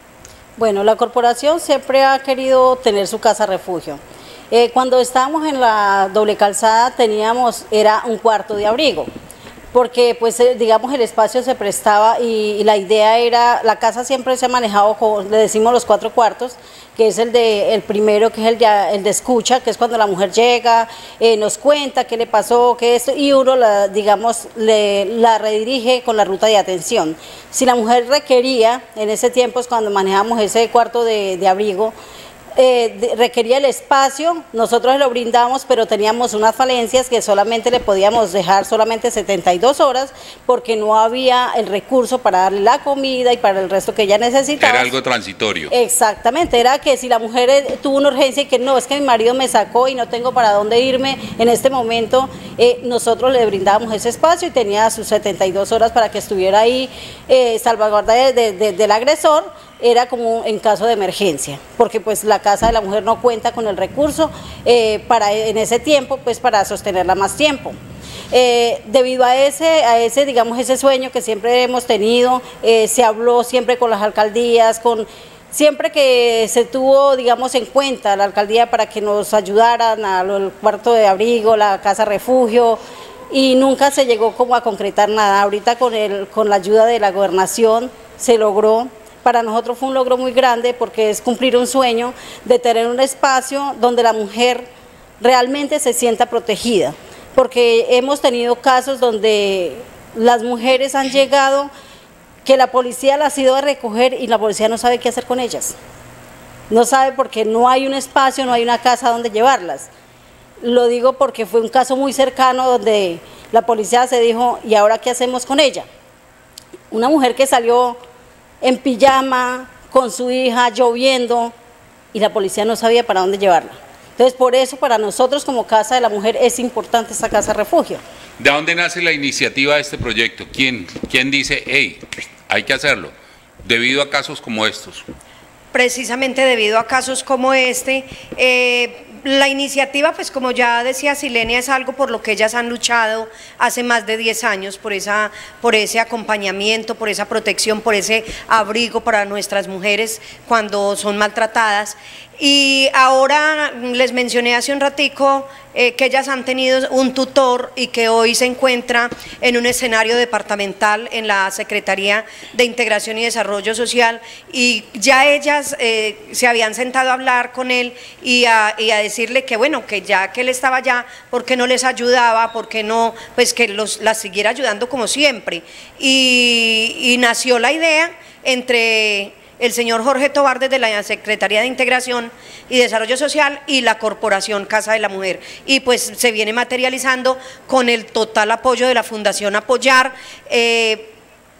Bueno, la corporación siempre ha querido tener su casa refugio. Eh, cuando estábamos en la doble calzada teníamos, era un cuarto de abrigo, porque pues eh, digamos el espacio se prestaba y, y la idea era, la casa siempre se ha manejado con, le decimos los cuatro cuartos, que es el de el primero, que es el de, el de escucha, que es cuando la mujer llega, eh, nos cuenta qué le pasó, qué esto, y uno la, digamos, le, la redirige con la ruta de atención. Si la mujer requería, en ese tiempo es cuando manejamos ese cuarto de, de abrigo, Eh, de, requería el espacio, nosotros lo brindamos, pero teníamos unas falencias que solamente le podíamos dejar solamente setenta y dos horas porque no había el recurso para darle la comida y para el resto que ella necesitaba. Era algo transitorio. Exactamente, era que si la mujer eh, tuvo una urgencia y que no, es que mi marido me sacó y no tengo para dónde irme en este momento, eh, nosotros le brindábamos ese espacio y tenía sus setenta y dos horas para que estuviera ahí eh, salvaguarda de, de, de, del agresor. Era como en caso de emergencia, porque pues la Casa de la Mujer no cuenta con el recurso eh, para en ese tiempo, pues para sostenerla más tiempo. Eh, debido a ese, a ese, digamos, ese sueño que siempre hemos tenido, eh, se habló siempre con las alcaldías, con siempre que se tuvo, digamos, en cuenta la alcaldía para que nos ayudaran al cuarto de abrigo, la casa refugio, y nunca se llegó como a concretar nada. Ahorita con, el, con la ayuda de la gobernación se logró. Para nosotros fue un logro muy grande porque es cumplir un sueño de tener un espacio donde la mujer realmente se sienta protegida, porque hemos tenido casos donde las mujeres han llegado que la policía las ha ido a recoger y la policía no sabe qué hacer con ellas, no sabe porque no hay un espacio, no hay una casa donde llevarlas. Lo digo porque fue un caso muy cercano donde la policía se dijo, ¿y ahora qué hacemos con ella? Una mujer que salió en pijama, con su hija, lloviendo, y la policía no sabía para dónde llevarla. Entonces, por eso, para nosotros como Casa de la Mujer, es importante esta casa refugio. ¿De dónde nace la iniciativa de este proyecto? ¿Quién, quién dice, hey, hay que hacerlo? Debido a casos como estos. Precisamente debido a casos como este, eh, la iniciativa, pues como ya decía Silenia, es algo por lo que ellas han luchado hace más de diez años, por, esa, por ese acompañamiento, por esa protección, por ese abrigo para nuestras mujeres cuando son maltratadas. Y ahora les mencioné hace un ratico eh, que ellas han tenido un tutor y que hoy se encuentra en un escenario departamental en la Secretaría de Integración y Desarrollo Social, y ya ellas eh, se habían sentado a hablar con él y a, y a decirle que bueno, que ya que él estaba allá, ¿por qué no les ayudaba? ¿Por qué no? Pues que los, las siguiera ayudando como siempre. Y, y nació la idea entre el señor Jorge Tobar desde la Secretaría de Integración y Desarrollo Social y la Corporación Casa de la Mujer, y pues se viene materializando con el total apoyo de la Fundación Apoyar, eh,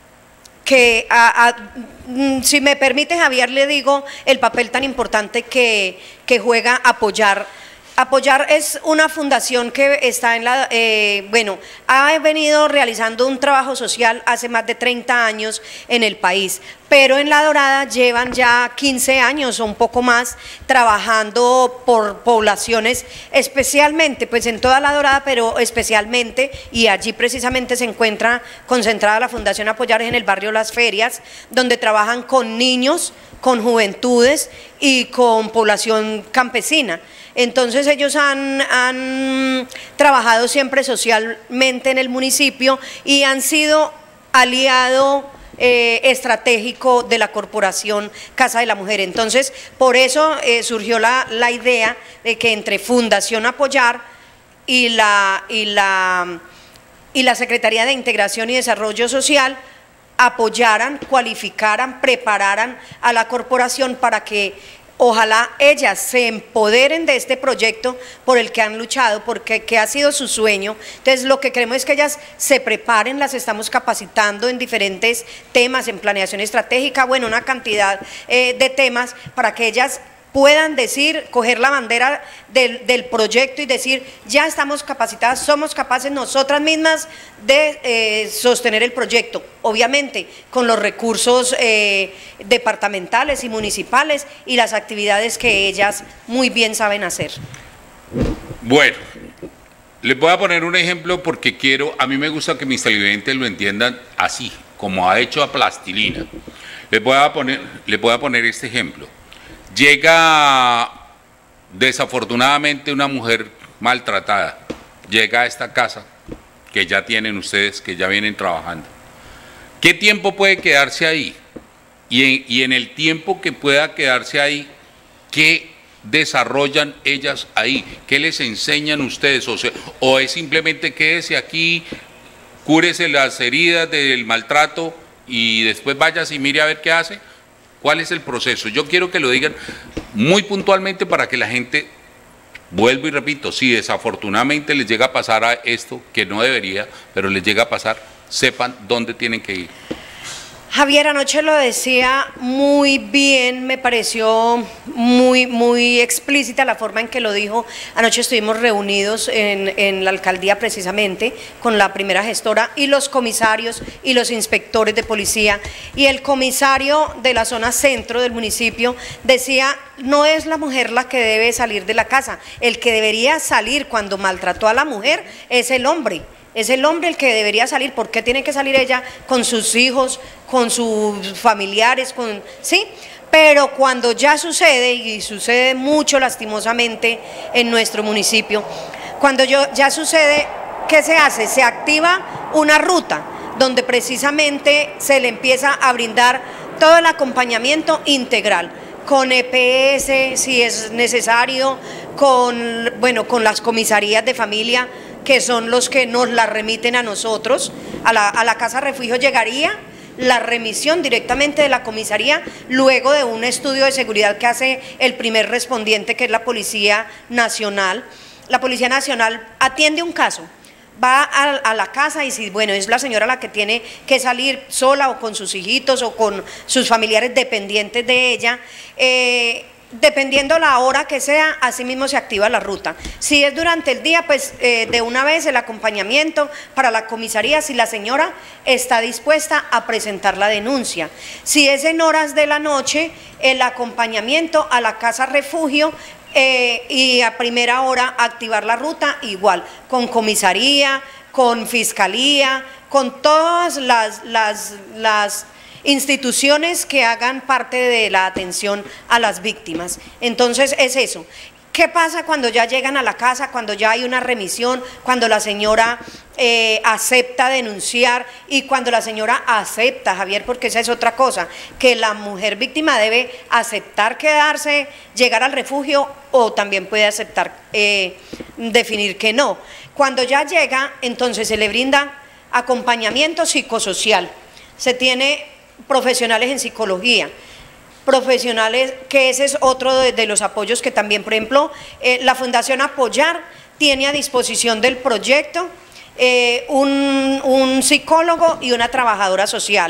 que a, a, si me permite, Javier, le digo el papel tan importante que, que juega Apoyar Apoyar es una fundación que está en la, eh, bueno, ha venido realizando un trabajo social hace más de treinta años en el país, pero en La Dorada llevan ya quince años o un poco más trabajando por poblaciones, especialmente, pues en toda La Dorada, pero especialmente, y allí precisamente se encuentra concentrada la Fundación Apoyar en el barrio Las Ferias, donde trabajan con niños, con juventudes y con población campesina. Entonces ellos han, han trabajado siempre socialmente en el municipio y han sido aliado eh, estratégico de la corporación Casa de la Mujer. Entonces por eso eh, surgió la, la idea de que entre Fundación Apoyar y la, y, la, y la Secretaría de Integración y Desarrollo Social apoyaran, cualificaran, prepararan a la corporación para que ojalá ellas se empoderen de este proyecto por el que han luchado, porque que ha sido su sueño. Entonces lo que queremos es que ellas se preparen, las estamos capacitando en diferentes temas, en planeación estratégica, bueno, una cantidad eh, de temas para que ellas puedan decir, coger la bandera del, del proyecto y decir, ya estamos capacitadas, somos capaces nosotras mismas de eh, sostener el proyecto, obviamente con los recursos eh, departamentales y municipales y las actividades que ellas muy bien saben hacer. Bueno, les voy a poner un ejemplo porque quiero, a mí me gusta que mis televidentes lo entiendan así, como ha hecho a plastilina. Les voy a poner, les voy a poner este ejemplo. Llega desafortunadamente una mujer maltratada, llega a esta casa que ya tienen ustedes, que ya vienen trabajando. ¿Qué tiempo puede quedarse ahí? Y en, y en el tiempo que pueda quedarse ahí, ¿qué desarrollan ellas ahí? ¿Qué les enseñan ustedes? O sea, o es simplemente quédese aquí, cúrese las heridas del maltrato y después váyase y mire a ver qué hace. ¿Cuál es el proceso? Yo quiero que lo digan muy puntualmente para que la gente, vuelvo y repito, si desafortunadamente les llega a pasar a esto, que no debería, pero les llega a pasar, sepan dónde tienen que ir. Javier, anoche lo decía muy bien, me pareció muy, muy explícita la forma en que lo dijo. Anoche estuvimos reunidos en, en la alcaldía precisamente con la primera gestora y los comisarios y los inspectores de policía. Y el comisario de la zona centro del municipio decía, no es la mujer la que debe salir de la casa, el que debería salir cuando maltrató a la mujer es el hombre. Es el hombre el que debería salir. ¿Por qué tiene que salir ella con sus hijos, con sus familiares, con sí? Pero cuando ya sucede, y sucede mucho lastimosamente en nuestro municipio, cuando yo, ya sucede, ¿qué se hace? Se activa una ruta donde precisamente se le empieza a brindar todo el acompañamiento integral, con E P S si es necesario, con, bueno, con las comisarías de familia, que son los que nos la remiten a nosotros, a la, a la Casa Refugio llegaría la remisión directamente de la comisaría, luego de un estudio de seguridad que hace el primer respondiente, que es la Policía Nacional. La Policía Nacional atiende un caso, va a, a la casa y si, bueno, es la señora la que tiene que salir sola o con sus hijitos o con sus familiares dependientes de ella, eh, dependiendo la hora que sea, así mismo se activa la ruta. Si es durante el día, pues eh, de una vez el acompañamiento para la comisaría si la señora está dispuesta a presentar la denuncia. Si es en horas de la noche, el acompañamiento a la Casa Refugio eh, y a primera hora activar la ruta igual, con comisaría, con fiscalía, con todas las... las, las instituciones que hagan parte de la atención a las víctimas. Entonces es eso. ¿Qué pasa cuando ya llegan a la casa, cuando ya hay una remisión, cuando la señora eh, acepta denunciar y cuando la señora acepta, Javier, porque esa es otra cosa, que la mujer víctima debe aceptar quedarse, llegar al refugio o también puede aceptar eh, definir que no. Cuando ya llega, entonces se le brinda acompañamiento psicosocial, se tiene profesionales en psicología, profesionales, que ese es otro de, de los apoyos que también, por ejemplo, eh, la Fundación Apoyar tiene a disposición del proyecto eh, un, un psicólogo y una trabajadora social.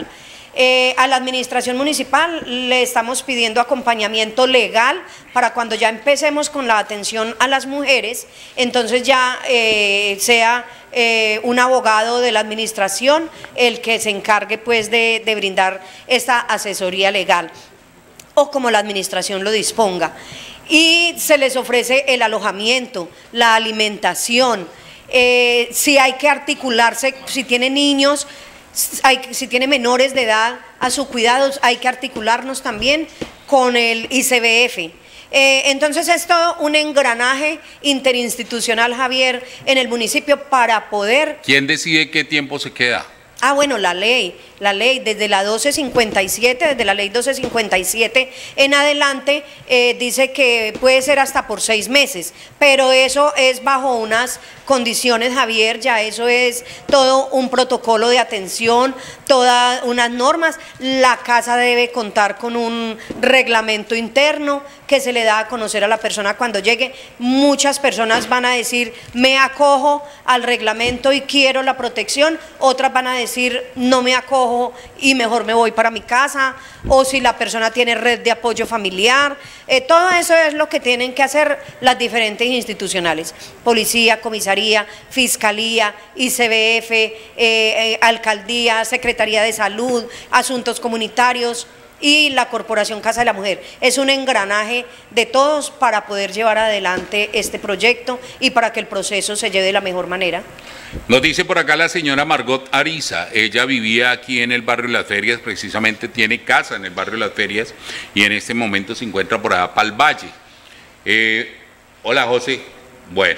Eh, a la administración municipal le estamos pidiendo acompañamiento legal para cuando ya empecemos con la atención a las mujeres, entonces ya eh, sea eh, un abogado de la administración el que se encargue pues de, de brindar esta asesoría legal, o como la administración lo disponga. Y se les ofrece el alojamiento, la alimentación, eh, si hay que articularse, si tiene niños, hay, si tiene menores de edad a su cuidado, hay que articularnos también con el I C B F. Eh, entonces es todo un engranaje interinstitucional, Javier, en el municipio para poder… ¿Quién decide qué tiempo se queda? Ah, bueno, la ley, la ley desde la doce cincuenta y siete, desde la ley doce cincuenta y siete en adelante, eh, dice que puede ser hasta por seis meses, pero eso es bajo unas condiciones, Javier, ya eso es todo un protocolo de atención, todas unas normas. La casa debe contar con un reglamento interno que se le da a conocer a la persona cuando llegue. Muchas personas van a decir, me acojo al reglamento y quiero la protección, otras van a decir, no me acojo y mejor me voy para mi casa, o si la persona tiene red de apoyo familiar. Eh, todo eso es lo que tienen que hacer las diferentes institucionales, policía, comisaría, fiscalía, I C B F, eh, eh, alcaldía, secretaría de salud, asuntos comunitarios y la Corporación Casa de la Mujer. Es un engranaje de todos para poder llevar adelante este proyecto y para que el proceso se lleve de la mejor manera. Nos dice por acá la señora Margot Ariza, ella vivía aquí en el barrio Las Ferias, precisamente tiene casa en el barrio Las Ferias y en este momento se encuentra por allá para el Valle. Eh, hola José, bueno.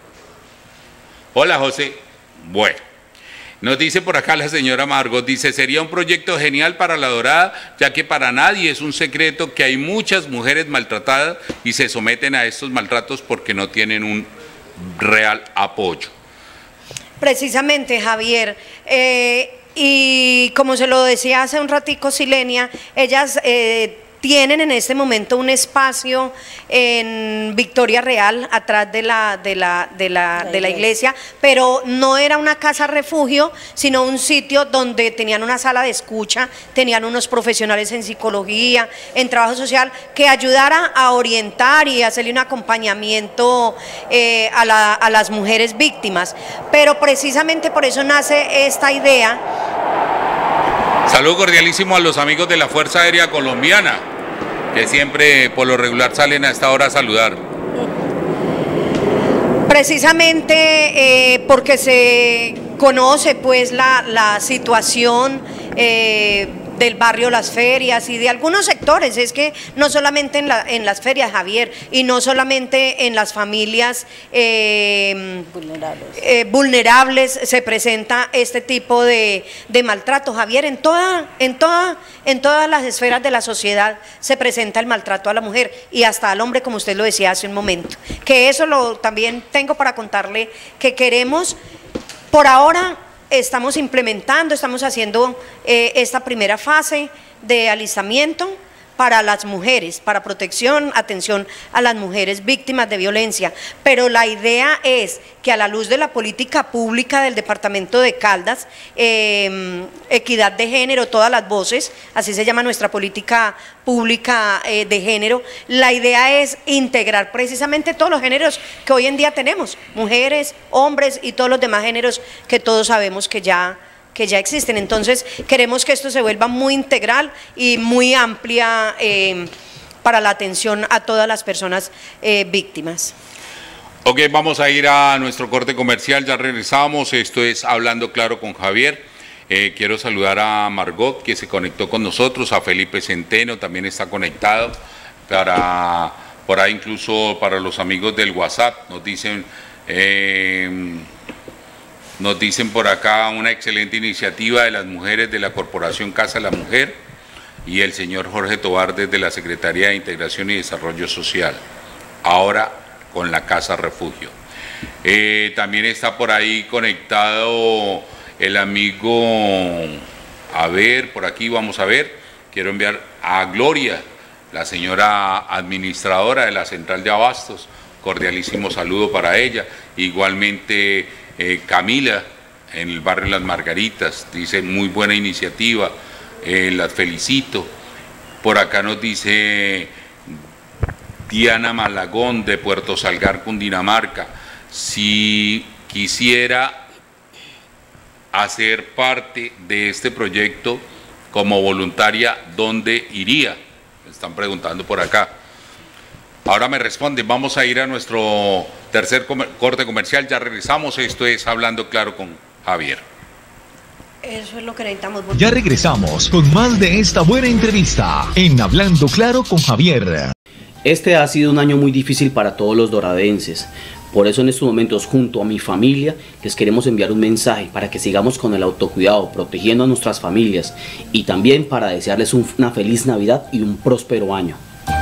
Hola José, bueno. Nos dice por acá la señora Margot, dice, sería un proyecto genial para La Dorada, ya que para nadie es un secreto que hay muchas mujeres maltratadas y se someten a estos maltratos porque no tienen un real apoyo. Precisamente, Javier, eh, y como se lo decía hace un ratico Silenia, ellas eh, tienen en este momento un espacio en Victoria Real, atrás de la, de la, de la, de la iglesia, pero no era una casa refugio, sino un sitio donde tenían una sala de escucha, tenían unos profesionales en psicología, en trabajo social, que ayudara a orientar y hacerle un acompañamiento eh, a, la, a las mujeres víctimas. Pero precisamente por eso nace esta idea. Saludo cordialísimo a los amigos de la Fuerza Aérea Colombiana, que siempre por lo regular salen a esta hora a saludar. Precisamente eh, porque se conoce pues la, la situación eh, del barrio Las Ferias y de algunos sectores, es que no solamente en, la, en las ferias, Javier, y no solamente en las familias eh, vulnerables. Eh, vulnerables se presenta este tipo de, de maltrato, Javier, en, toda, en, toda, en todas las esferas de la sociedad se presenta el maltrato a la mujer y hasta al hombre, como usted lo decía hace un momento, que eso lo también tengo para contarle que queremos, por ahora, estamos implementando, estamos haciendo eh, esta primera fase de alistamiento para las mujeres, para protección, atención a las mujeres víctimas de violencia, pero la idea es que a la luz de la política pública del departamento de Caldas, eh, equidad de género, todas las voces, así se llama nuestra política pública eh, de género, la idea es integrar precisamente todos los géneros que hoy en día tenemos, mujeres, hombres y todos los demás géneros que todos sabemos que ya que ya existen. Entonces queremos que esto se vuelva muy integral y muy amplia eh, para la atención a todas las personas eh, víctimas. Ok, vamos a ir a nuestro corte comercial, ya regresamos, esto es Hablando Claro con Javier. Eh, quiero saludar a Margot, que se conectó con nosotros, a Felipe Centeno, también está conectado, para, por ahí incluso para los amigos del WhatsApp, nos dicen... Eh, Nos dicen por acá una excelente iniciativa de las mujeres de la Corporación Casa de la Mujer y el señor Jorge Tobar desde la Secretaría de Integración y Desarrollo Social, ahora con la Casa Refugio. Eh, también está por ahí conectado el amigo, a ver, por aquí vamos a ver, quiero enviar a Gloria, la señora administradora de la Central de Abastos, cordialísimo saludo para ella, igualmente... Eh, Camila, en el barrio Las Margaritas, dice muy buena iniciativa, eh, las felicito. Por acá nos dice Diana Malagón de Puerto Salgar, Cundinamarca, si quisiera hacer parte de este proyecto como voluntaria, ¿dónde iría? Me están preguntando por acá. Ahora me responden, vamos a ir a nuestro tercer comer corte comercial, ya regresamos, esto es Hablando Claro con Javier. Eso es lo que necesitamos. Ya regresamos con más de esta buena entrevista en Hablando Claro con Javier. Este ha sido un año muy difícil para todos los doradenses. Por eso en estos momentos, junto a mi familia, les queremos enviar un mensaje para que sigamos con el autocuidado, protegiendo a nuestras familias y también para desearles una feliz Navidad y un próspero año.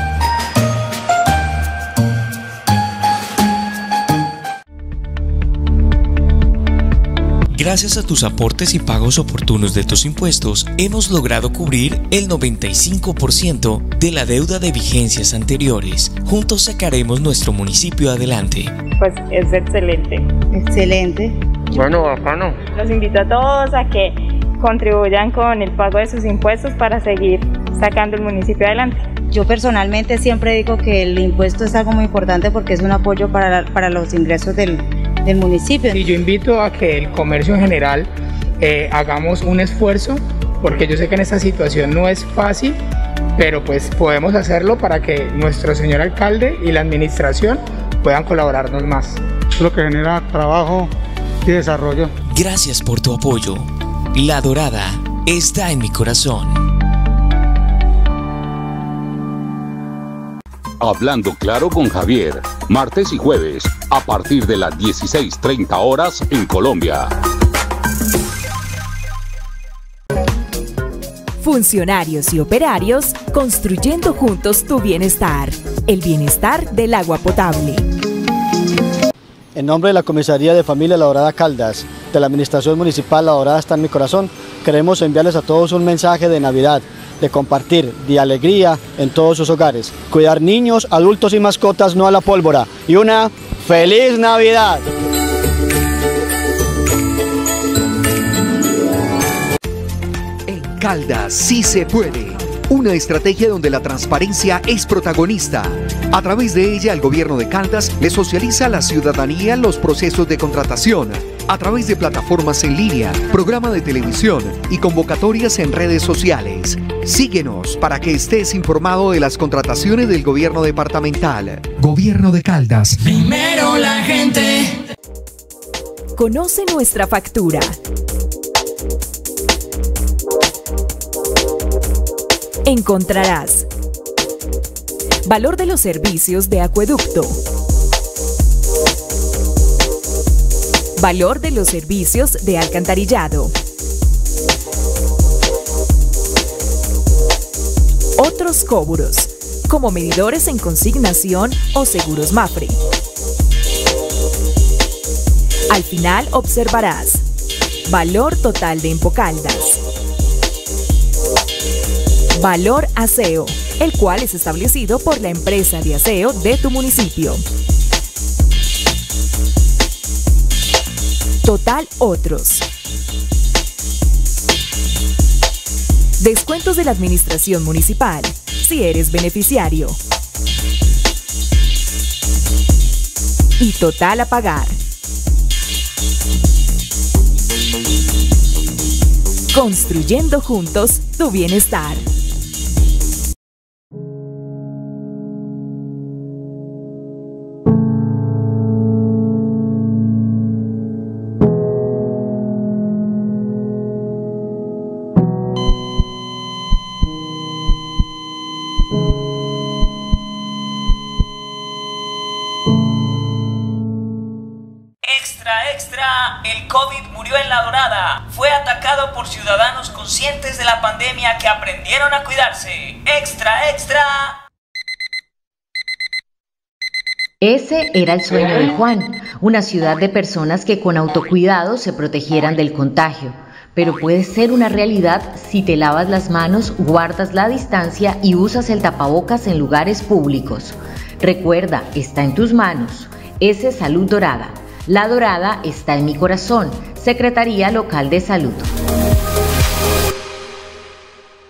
Gracias a tus aportes y pagos oportunos de tus impuestos, hemos logrado cubrir el noventa y cinco por ciento de la deuda de vigencias anteriores. Juntos sacaremos nuestro municipio adelante. Pues es excelente. Excelente. Bueno, bacano. Los invito a todos a que contribuyan con el pago de sus impuestos para seguir sacando el municipio adelante. Yo personalmente siempre digo que el impuesto es algo muy importante porque es un apoyo para, para los ingresos del, del municipio. Y yo invito a que el comercio en general eh, hagamos un esfuerzo, porque yo sé que en esta situación no es fácil, pero pues podemos hacerlo para que nuestro señor alcalde y la administración puedan colaborarnos más. Es lo que genera trabajo y desarrollo. Gracias por tu apoyo. La Dorada está en mi corazón. Hablando Claro con Javier, martes y jueves, a partir de las dieciséis treinta horas en Colombia. Funcionarios y operarios construyendo juntos tu bienestar, el bienestar del agua potable. En nombre de la Comisaría de Familia La Dorada Caldas, de la Administración Municipal La Dorada está en mi corazón, queremos enviarles a todos un mensaje de Navidad, de compartir, de alegría en todos sus hogares. Cuidar niños, adultos y mascotas, no a la pólvora. Y una ¡feliz Navidad! En Caldas sí se puede. Una estrategia donde la transparencia es protagonista. A través de ella, el gobierno de Caldas le socializa a la ciudadanía los procesos de contratación a través de plataformas en línea, programa de televisión y convocatorias en redes sociales. Síguenos para que estés informado de las contrataciones del gobierno departamental. Gobierno de Caldas. Primero la gente. Conoce nuestra factura. Encontrarás valor de los servicios de acueducto, valor de los servicios de alcantarillado, otros cobros, como medidores en consignación o seguros Mafre. Al final observarás valor total de Empocaldas, valor aseo, el cual es establecido por la empresa de aseo de tu municipio. Total otros. Descuentos de la administración municipal, si eres beneficiario. Y total a pagar. Construyendo juntos tu bienestar. El COVID murió en La Dorada. Fue atacado por ciudadanos conscientes de la pandemia que aprendieron a cuidarse. Extra, extra. Ese era el sueño de Juan, una ciudad de personas que con autocuidado se protegieran del contagio. Pero puede ser una realidad si te lavas las manos, guardas la distancia y usas el tapabocas en lugares públicos. Recuerda, está en tus manos. Ese es Salud Dorada. La Dorada está en mi corazón. Secretaría Local de Salud.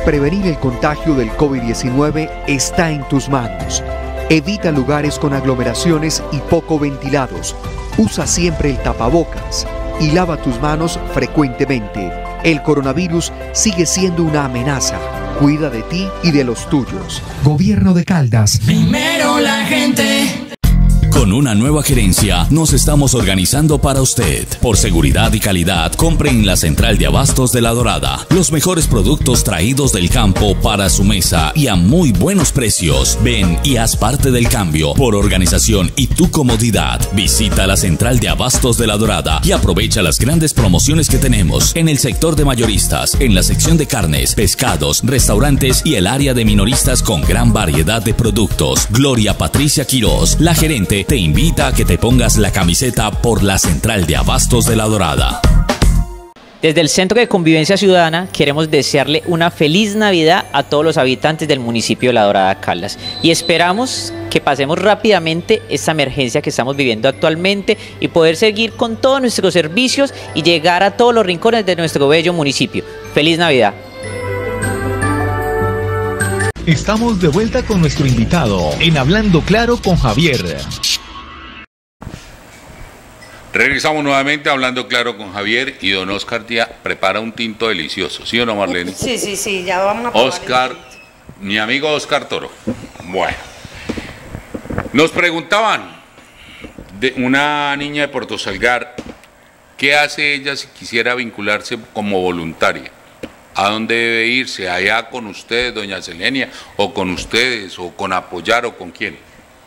Prevenir el contagio del COVID diecinueve está en tus manos. Evita lugares con aglomeraciones y poco ventilados. Usa siempre el tapabocas y lava tus manos frecuentemente. El coronavirus sigue siendo una amenaza. Cuida de ti y de los tuyos. Gobierno de Caldas. Primero la gente. Con una nueva gerencia nos estamos organizando para usted. Por seguridad y calidad, compre en la central de abastos de La Dorada los mejores productos traídos del campo para su mesa y a muy buenos precios. Ven y haz parte del cambio. Por organización y tu comodidad, visita la central de abastos de La Dorada y aprovecha las grandes promociones que tenemos en el sector de mayoristas, en la sección de carnes, pescados, restaurantes y el área de minoristas con gran variedad de productos. Gloria Patricia Quiroz, la gerente, te invita a que te pongas la camiseta por la central de abastos de La Dorada. Desde el Centro de Convivencia Ciudadana queremos desearle una feliz Navidad a todos los habitantes del municipio de La Dorada Caldas y esperamos que pasemos rápidamente esta emergencia que estamos viviendo actualmente y poder seguir con todos nuestros servicios y llegar a todos los rincones de nuestro bello municipio. ¡Feliz Navidad! Estamos de vuelta con nuestro invitado en Hablando Claro con Javier. Regresamos nuevamente Hablando Claro con Javier y don Oscar Díaz prepara un tinto delicioso, ¿sí o no, Marlene? Sí, sí, sí, ya vamos a probar. Oscar, mi amigo Oscar Toro. Bueno, nos preguntaban de una niña de Puerto Salgar, ¿qué hace ella si quisiera vincularse como voluntaria? ¿A dónde debe irse? ¿Allá con ustedes, doña Selenia? ¿O con ustedes? ¿O con apoyar? ¿O con quién?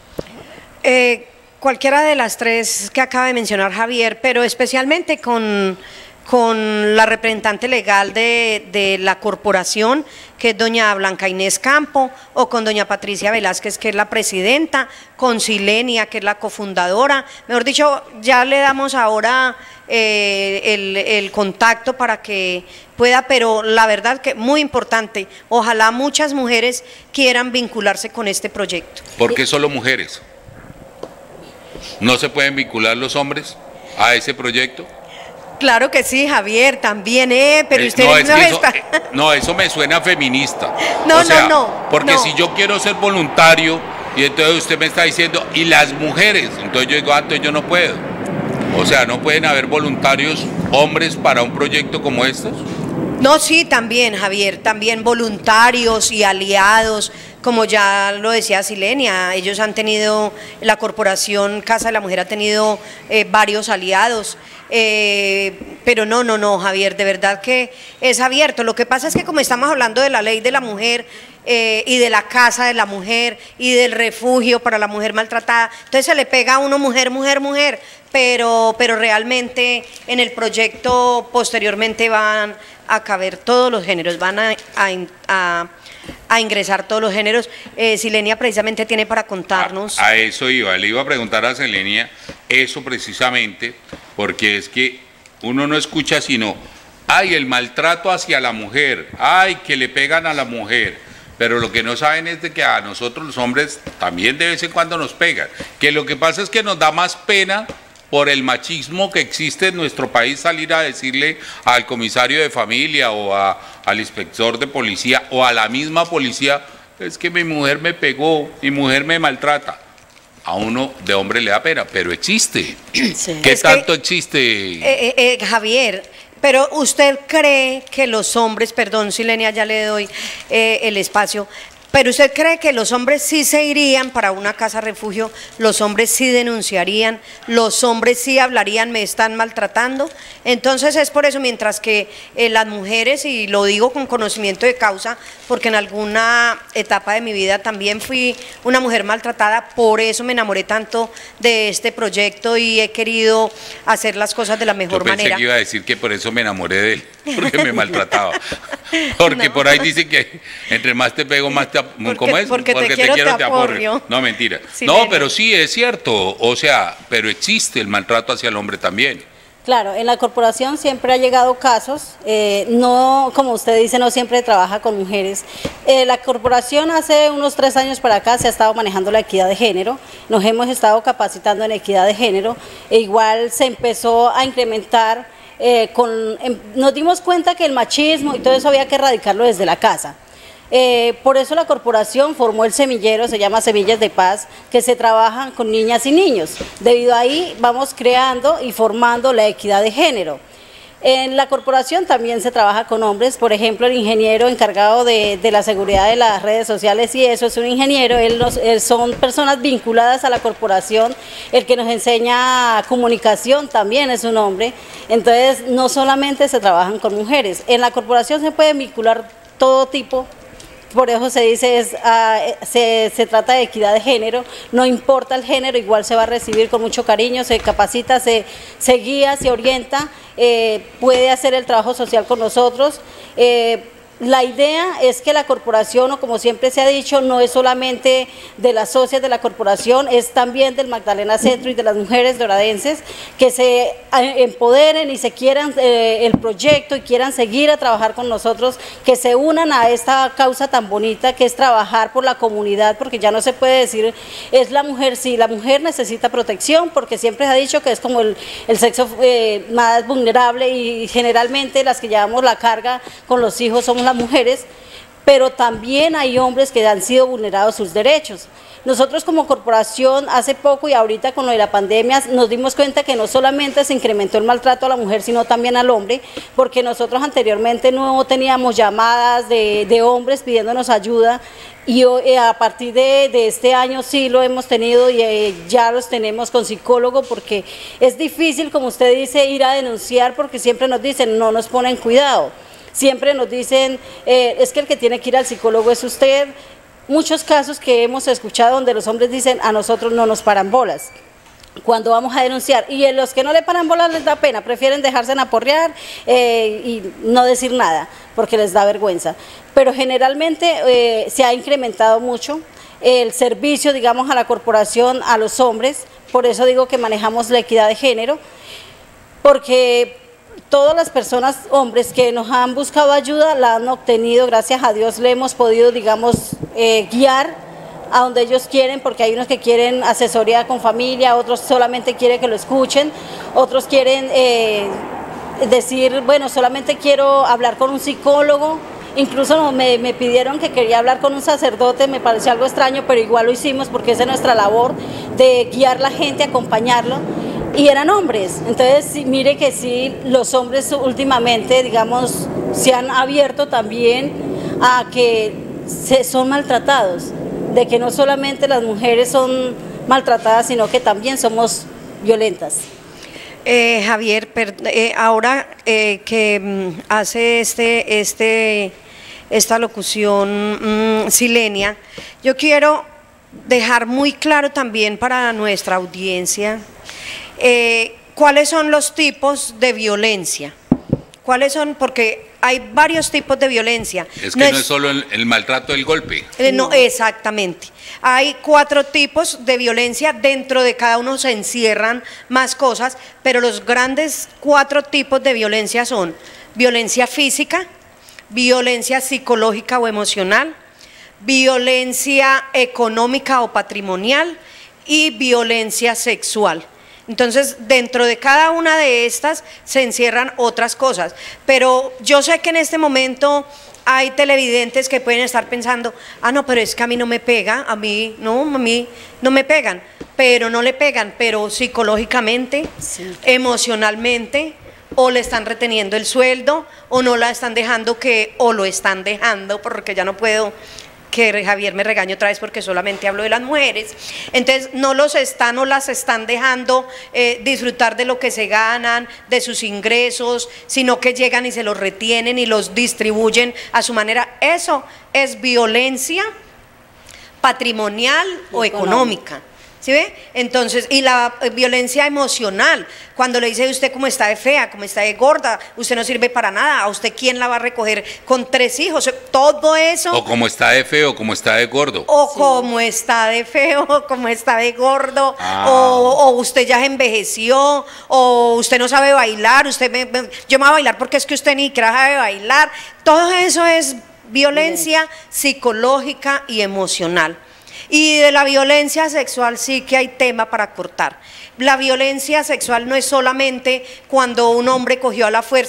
Eh, cualquiera de las tres que acaba de mencionar Javier, pero especialmente con, con la representante legal de, de la corporación, que es doña Blanca Inés Campo, o con doña Patricia Velázquez, que es la presidenta, con Silenia, que es la cofundadora. Mejor dicho, ya le damos ahora eh, el, el contacto para que pueda, pero la verdad que muy importante, ojalá muchas mujeres quieran vincularse con este proyecto. ¿Por qué solo mujeres? ¿No se pueden vincular los hombres a ese proyecto? Claro que sí, Javier, también, ¿eh? Pero Eh, usted no, es no que está... eso, eh, no, eso me suena feminista. No, O sea, no, no. Porque no. si yo quiero ser voluntario y entonces usted me está diciendo, y las mujeres, entonces yo digo, ah, entonces yo no puedo. O sea, ¿no pueden haber voluntarios hombres para un proyecto como estos? No, sí, también, Javier, también voluntarios y aliados, como ya lo decía Silenia, ellos han tenido, la corporación Casa de la Mujer ha tenido eh, varios aliados, eh, pero no, no, no, Javier, de verdad que es abierto. Lo que pasa es que como estamos hablando de la ley de la mujer eh, y de la casa de la mujer y del refugio para la mujer maltratada, entonces se le pega a uno mujer, mujer, mujer, pero, pero realmente en el proyecto posteriormente van a caber todos los géneros, van a, a, a, a ingresar todos los géneros. Eh, Silenia precisamente tiene para contarnos. A, a eso iba, le iba a preguntar a Silenia eso precisamente, porque es que uno no escucha sino, ay, el maltrato hacia la mujer, ay, que le pegan a la mujer, pero lo que no saben es de que a nosotros los hombres también de vez en cuando nos pegan, que lo que pasa es que nos da más pena por el machismo que existe en nuestro país salir a decirle al comisario de familia o a, al inspector de policía o a la misma policía, es que mi mujer me pegó, mi mujer me maltrata. A uno de hombre le da pena, pero existe. Sí. ¿Qué es tanto que, existe? Eh, eh, Javier, pero usted cree que los hombres, perdón Silenia, ya le doy eh, el espacio, pero usted cree que los hombres sí se irían para una casa refugio, los hombres sí denunciarían, los hombres sí hablarían, me están maltratando. Entonces es por eso, mientras que eh, las mujeres, y lo digo con conocimiento de causa, porque en alguna etapa de mi vida también fui una mujer maltratada, por eso me enamoré tanto de este proyecto y he querido hacer las cosas de la mejor Yo pensé manera. que iba a decir que por eso me enamoré de él, porque me maltrataba. Porque no. Por ahí dice que entre más te pego, más te porque, ¿cómo es? Porque, porque te, te quiero, te, te aporrio. No, mentira. Sí, no, Lena. Pero sí, es cierto. O sea, pero existe el maltrato hacia el hombre también. Claro, en la corporación siempre ha llegado casos, eh, no, como usted dice, no siempre trabaja con mujeres. Eh, la corporación hace unos tres años para acá se ha estado manejando la equidad de género, nos hemos estado capacitando en equidad de género, e igual se empezó a incrementar, eh, con, eh, nos dimos cuenta que el machismo y todo eso había que erradicarlo desde la casa. Eh, por eso la corporación formó el semillero, se llama Semillas de Paz, que se trabajan con niñas y niños. Debido a ahí vamos creando y formando la equidad de género. En la corporación también se trabaja con hombres, por ejemplo, el ingeniero encargado de, de la seguridad de las redes sociales, y eso es un ingeniero, él, nos, él son personas vinculadas a la corporación, el que nos enseña comunicación también es un hombre. Entonces no solamente se trabajan con mujeres, en la corporación se puede vincular todo tipo. Por eso se dice, es, uh, se, se trata de equidad de género, no importa el género, igual se va a recibir con mucho cariño, se capacita, se, se guía, se orienta, eh, puede hacer el trabajo social con nosotros. Eh, La idea es que la corporación, o como siempre se ha dicho, no es solamente de las socias de la corporación, es también del Magdalena Centro y de las mujeres doradenses, que se empoderen y se quieran eh, el proyecto y quieran seguir a trabajar con nosotros, que se unan a esta causa tan bonita que es trabajar por la comunidad, porque ya no se puede decir, es la mujer, sí, la mujer necesita protección, porque siempre se ha dicho que es como el, el sexo eh, más vulnerable, y generalmente las que llevamos la carga con los hijos somos las mujeres, pero también hay hombres que han sido vulnerados sus derechos. Nosotros como corporación hace poco y ahorita con lo de la pandemia nos dimos cuenta que no solamente se incrementó el maltrato a la mujer, sino también al hombre, porque nosotros anteriormente no teníamos llamadas de, de hombres pidiéndonos ayuda, y eh, a partir de, de este año sí lo hemos tenido, y eh, ya los tenemos con psicólogo, porque es difícil, como usted dice, ir a denunciar, porque siempre nos dicen, no nos ponen cuidado. Siempre nos dicen, eh, es que el que tiene que ir al psicólogo es usted. Muchos casos que hemos escuchado donde los hombres dicen, a nosotros no nos paran bolas cuando vamos a denunciar, y a los que no le paran bolas les da pena, prefieren dejarse aporrear eh, y no decir nada porque les da vergüenza. Pero generalmente eh, se ha incrementado mucho el servicio, digamos, a la corporación, a los hombres. Por eso digo que manejamos la equidad de género, porque todas las personas, hombres que nos han buscado ayuda, la han obtenido, gracias a Dios le hemos podido, digamos, eh, guiar a donde ellos quieren, porque hay unos que quieren asesoría con familia, otros solamente quieren que lo escuchen, otros quieren eh, decir, bueno, solamente quiero hablar con un psicólogo. Incluso me, me pidieron que quería hablar con un sacerdote, me pareció algo extraño, pero igual lo hicimos porque esa es nuestra labor, de guiar a la gente, acompañarlo. Y eran hombres, entonces sí, mire que sí, los hombres últimamente, digamos, se han abierto también a que se, son maltratados, de que no solamente las mujeres son maltratadas, sino que también somos violentas. Eh, Javier, per, eh, ahora eh, que mm, hace este, este, esta locución mm, Silenia, yo quiero dejar muy claro también para nuestra audiencia Eh, ¿cuáles son los tipos de violencia? ¿Cuáles son? Porque hay varios tipos de violencia. Es que no, no es, es solo el, el maltrato del golpe. Eh, no, exactamente. Hay cuatro tipos de violencia, dentro de cada uno se encierran más cosas, pero los grandes cuatro tipos de violencia son violencia física, violencia psicológica o emocional, violencia económica o patrimonial y violencia sexual. Entonces, dentro de cada una de estas se encierran otras cosas, pero yo sé que en este momento hay televidentes que pueden estar pensando, ah, no, pero es que a mí no me pega, a mí no, a mí no me pegan, pero no le pegan, pero psicológicamente, sí, emocionalmente, o le están reteniendo el sueldo, o no la están dejando que, o lo están dejando, porque ya no puedo que Javier me regañe otra vez porque solamente hablo de las mujeres. Entonces no los están o las están dejando eh, disfrutar de lo que se ganan, de sus ingresos, sino que llegan y se los retienen y los distribuyen a su manera. Eso es violencia patrimonial o económica. ¿Sí ve? Entonces, y la violencia emocional, cuando le dice a usted cómo está de fea, cómo está de gorda, usted no sirve para nada, a usted quién la va a recoger con tres hijos, todo eso. O como está de feo, como está de gordo. O sí, como está de feo, o como está de gordo, ah. o, o usted ya envejeció, o usted no sabe bailar, usted me, me, yo me voy a bailar porque es que usted ni siquiera sabe bailar. Todo eso es violencia psicológica y emocional. Y de la violencia sexual sí que hay tema para cortar. La violencia sexual no es solamente cuando un hombre cogió a la fuerza,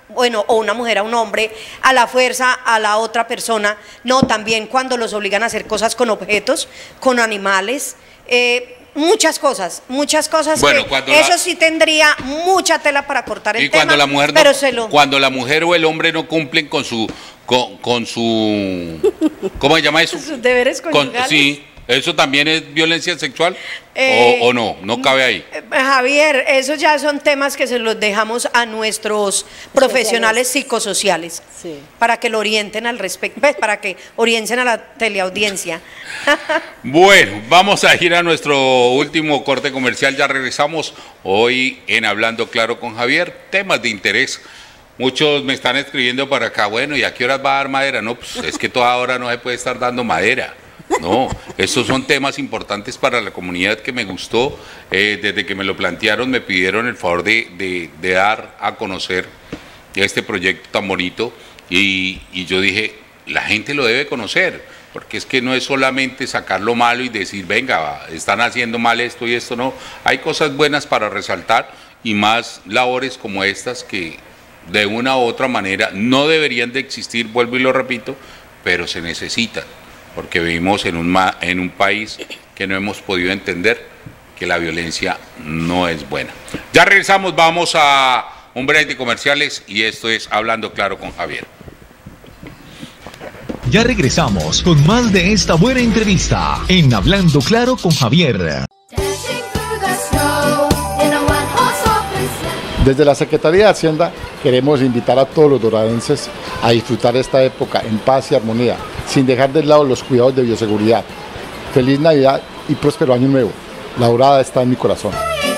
bueno, o una mujer a un hombre, a la fuerza a la otra persona, no, también cuando los obligan a hacer cosas con objetos, con animales, eh, muchas cosas, muchas cosas bueno, que cuando eso la... sí tendría mucha tela para cortar el y cuando tema, la mujer pero no, se lo... cuando la mujer o el hombre no cumplen con su con, con su ¿cómo se llama eso? Sus deberes Con, conyugales. sí, ¿eso también es violencia sexual? Eh, o, ¿O no? ¿No cabe ahí? Javier, esos ya son temas que se los dejamos a nuestros profesionales psicosociales, Sí. para que lo orienten al respecto, pues, para que orienten a la teleaudiencia. Bueno, vamos a ir a nuestro último corte comercial, ya regresamos hoy en Hablando Claro con Javier, temas de interés. Muchos me están escribiendo para acá, bueno, ¿y a qué horas va a dar madera? No, pues es que toda hora no se puede estar dando madera. No, estos son temas importantes para la comunidad que me gustó. Eh, desde que me lo plantearon me pidieron el favor de, de, de dar a conocer este proyecto tan bonito y, y yo dije, la gente lo debe conocer, porque es que no es solamente sacar lo malo y decir, venga, están haciendo mal esto y esto, no. Hay cosas buenas para resaltar y más labores como estas que de una u otra manera no deberían de existir, vuelvo y lo repito, pero se necesitan. Porque vivimos en un, en un país que no hemos podido entender que la violencia no es buena. Ya regresamos, vamos a un break de comerciales y esto es Hablando Claro con Javier. Ya regresamos con más de esta buena entrevista en Hablando Claro con Javier. Desde la Secretaría de Hacienda queremos invitar a todos los doradenses a disfrutar esta época en paz y armonía, sin dejar de lado los cuidados de bioseguridad. Feliz Navidad y próspero Año Nuevo. La Dorada está en mi corazón.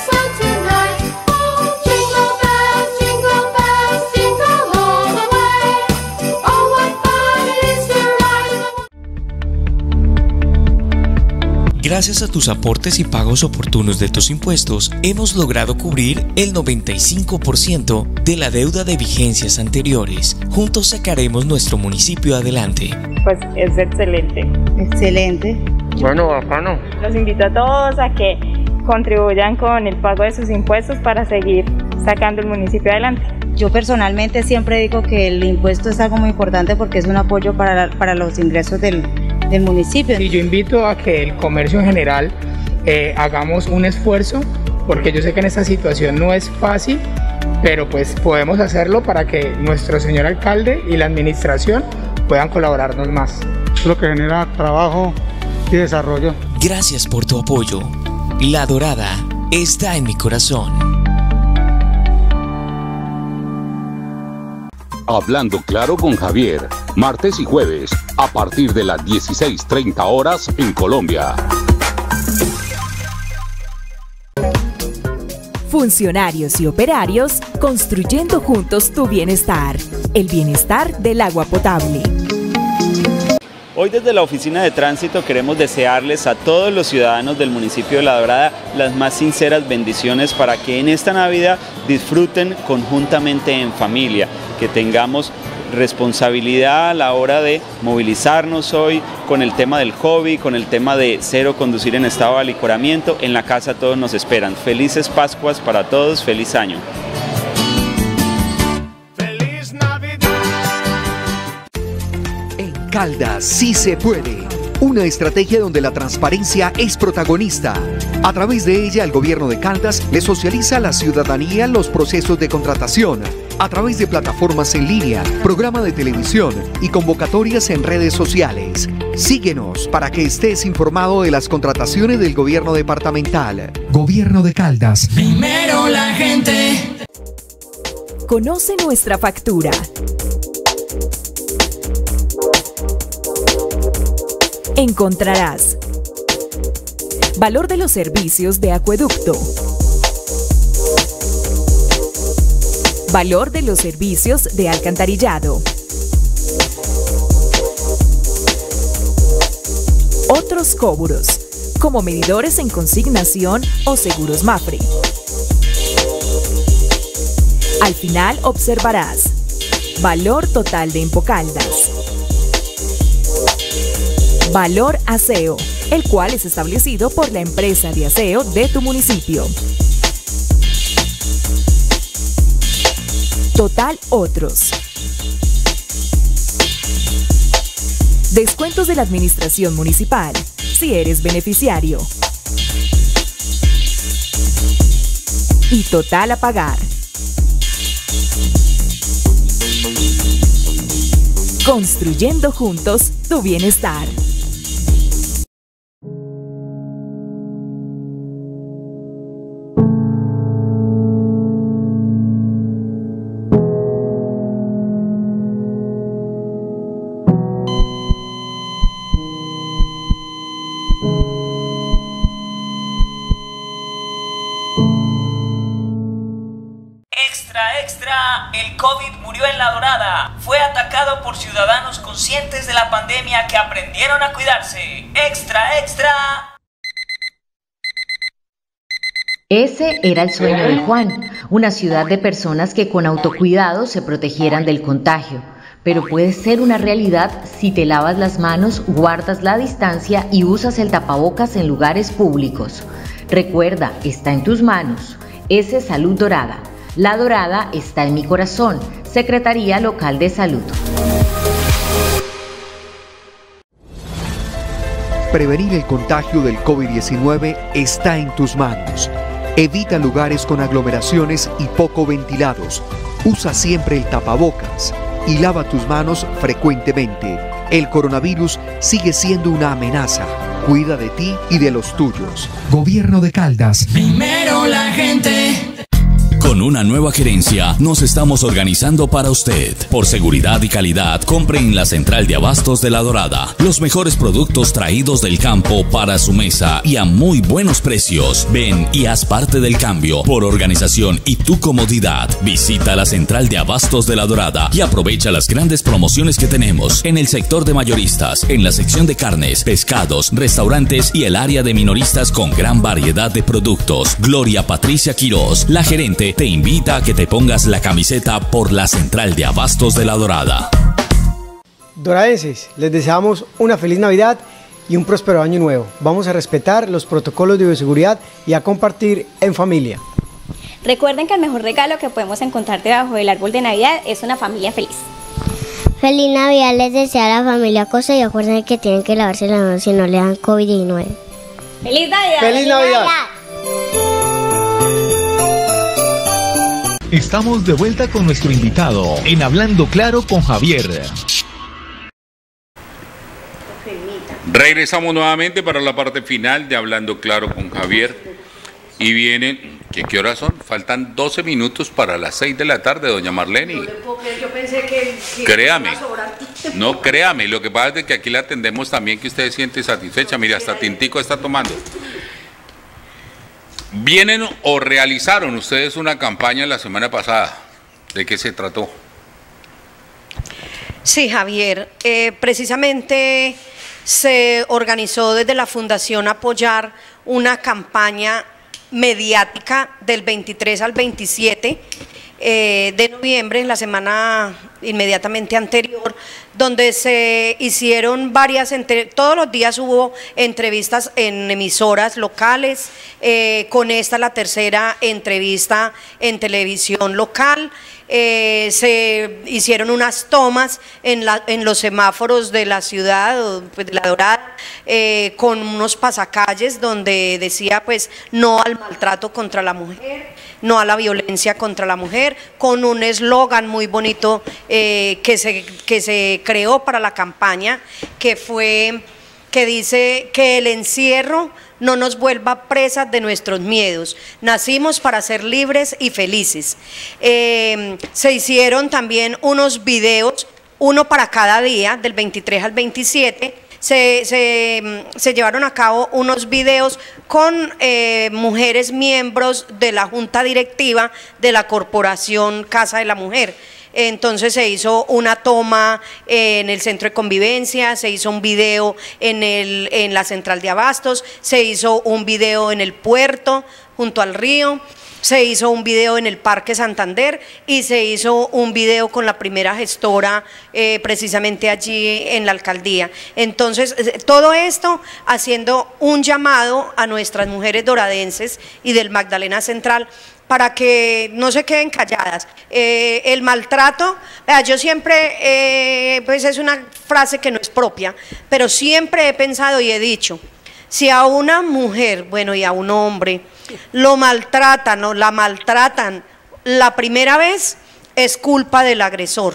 Gracias a tus aportes y pagos oportunos de tus impuestos, hemos logrado cubrir el noventa y cinco por ciento de la deuda de vigencias anteriores. Juntos sacaremos nuestro municipio adelante. Pues es excelente. Excelente. Bueno, bacano. Los invito a todos a que contribuyan con el pago de sus impuestos para seguir sacando el municipio adelante. Yo personalmente siempre digo que el impuesto es algo muy importante porque es un apoyo para, para los ingresos del, del municipio. Y yo invito a que el comercio en general eh, hagamos un esfuerzo, porque yo sé que en esta situación no es fácil, pero pues podemos hacerlo para que nuestro señor alcalde y la administración puedan colaborarnos más. Es lo que genera trabajo y desarrollo. Gracias por tu apoyo. La Dorada está en mi corazón. Hablando Claro con Javier, martes y jueves, a partir de las dieciséis treinta horas en Colombia. Funcionarios y operarios construyendo juntos tu bienestar, el bienestar del agua potable. Hoy desde la Oficina de Tránsito queremos desearles a todos los ciudadanos del municipio de La Dorada las más sinceras bendiciones para que en esta Navidad disfruten conjuntamente en familia, que tengamos responsabilidad a la hora de movilizarnos hoy con el tema del hobby, con el tema de cero conducir en estado de alicoramiento. En la casa todos nos esperan. Felices Pascuas para todos, feliz año. Caldas sí se puede. Una estrategia donde la transparencia es protagonista. A través de ella, el gobierno de Caldas le socializa a la ciudadanía los procesos de contratación, a través de plataformas en línea, programa de televisión y convocatorias en redes sociales. Síguenos para que estés informado de las contrataciones del gobierno departamental. Gobierno de Caldas. Primero la gente. Conoce nuestra factura. Encontrarás valor de los servicios de acueducto, valor de los servicios de alcantarillado, otros cobros, como medidores en consignación o seguros Mafre. Al final observarás valor total de Empocaldas, valor aseo, el cual es establecido por la empresa de aseo de tu municipio. Total Otros. Descuentos de la Administración Municipal, si eres beneficiario. Y Total a pagar. Construyendo juntos tu bienestar. Extra, extra, el COVID murió en La Dorada. Fue atacado por ciudadanos conscientes de la pandemia que aprendieron a cuidarse. Extra, extra. Ese era el sueño de Juan, una ciudad de personas que con autocuidado se protegieran del contagio. Pero puede ser una realidad si te lavas las manos, guardas la distancia y usas el tapabocas en lugares públicos. Recuerda, está en tus manos. Ese Salud Dorada. La Dorada está en mi corazón. Secretaría Local de Salud. Prevenir el contagio del COVID diecinueve está en tus manos. Evita lugares con aglomeraciones y poco ventilados. Usa siempre el tapabocas y lava tus manos frecuentemente. El coronavirus sigue siendo una amenaza. Cuida de ti y de los tuyos. Gobierno de Caldas. Primero la gente. Con una nueva gerencia nos estamos organizando para usted. Por seguridad y calidad, compre en la central de abastos de La Dorada los mejores productos traídos del campo para su mesa y a muy buenos precios. Ven y haz parte del cambio. Por organización y tu comodidad, visita la central de abastos de La Dorada y aprovecha las grandes promociones que tenemos en el sector de mayoristas, en la sección de carnes, pescados, restaurantes y el área de minoristas con gran variedad de productos. Gloria Patricia Quirós, la gerente, te invita a que te pongas la camiseta por la central de abastos de La Dorada. Doradenses, les deseamos una feliz Navidad y un próspero año nuevo. Vamos a respetar los protocolos de bioseguridad y a compartir en familia. Recuerden que el mejor regalo que podemos encontrar debajo del árbol de Navidad es una familia feliz. Feliz Navidad les desea la familia Costa y acuérdense que tienen que lavarse las manos si no le dan COVID diecinueve. ¡Feliz Navidad! ¡Feliz Navidad! Estamos de vuelta con nuestro invitado en Hablando Claro con Javier. Regresamos nuevamente para la parte final de Hablando Claro con Javier. Y vienen, ¿qué, qué horas son? Faltan doce minutos para las seis de la tarde, doña Marlene. No le puedo creer, yo pensé que... que Créame, iba a sobrar. no créame, lo que pasa es que aquí la atendemos también que usted se siente satisfecha. Mire, hasta tintico está tomando. ¿Vienen o realizaron ustedes una campaña la semana pasada? ¿De qué se trató? Sí, Javier, eh, precisamente se organizó desde la Fundación Apoyar una campaña mediática del veintitrés al veintisiete eh, de noviembre, en la semana inmediatamente anterior, donde se hicieron varias, entre, todos los días hubo entrevistas en emisoras locales, eh, con esta la tercera entrevista en televisión local. Eh, se hicieron unas tomas en, la, en los semáforos de la ciudad, pues, de La Dorada, eh, con unos pasacalles donde decía pues no al maltrato contra la mujer, no a la violencia contra la mujer, con un eslogan muy bonito eh, que, se, que se creó para la campaña, que fue, que dice que el encierro no nos vuelva presas de nuestros miedos. Nacimos para ser libres y felices. Eh, se hicieron también unos videos, uno para cada día, del veintitrés al veintisiete. Se, se, se llevaron a cabo unos videos con eh, mujeres miembros de la Junta Directiva de la Corporación Casa de la Mujer. Entonces se hizo una toma en el centro de convivencia, se hizo un video en, el, en la central de abastos, se hizo un video en el puerto junto al río, se hizo un video en el Parque Santander y se hizo un video con la primera gestora eh, precisamente allí en la alcaldía. Entonces todo esto haciendo un llamado a nuestras mujeres doradenses y del Magdalena Central para que no se queden calladas. Eh, el maltrato, vea, yo siempre, eh, pues es una frase que no es propia, pero siempre he pensado y he dicho, si a una mujer, bueno, y a un hombre, lo maltratan o la maltratan la primera vez, es culpa del agresor.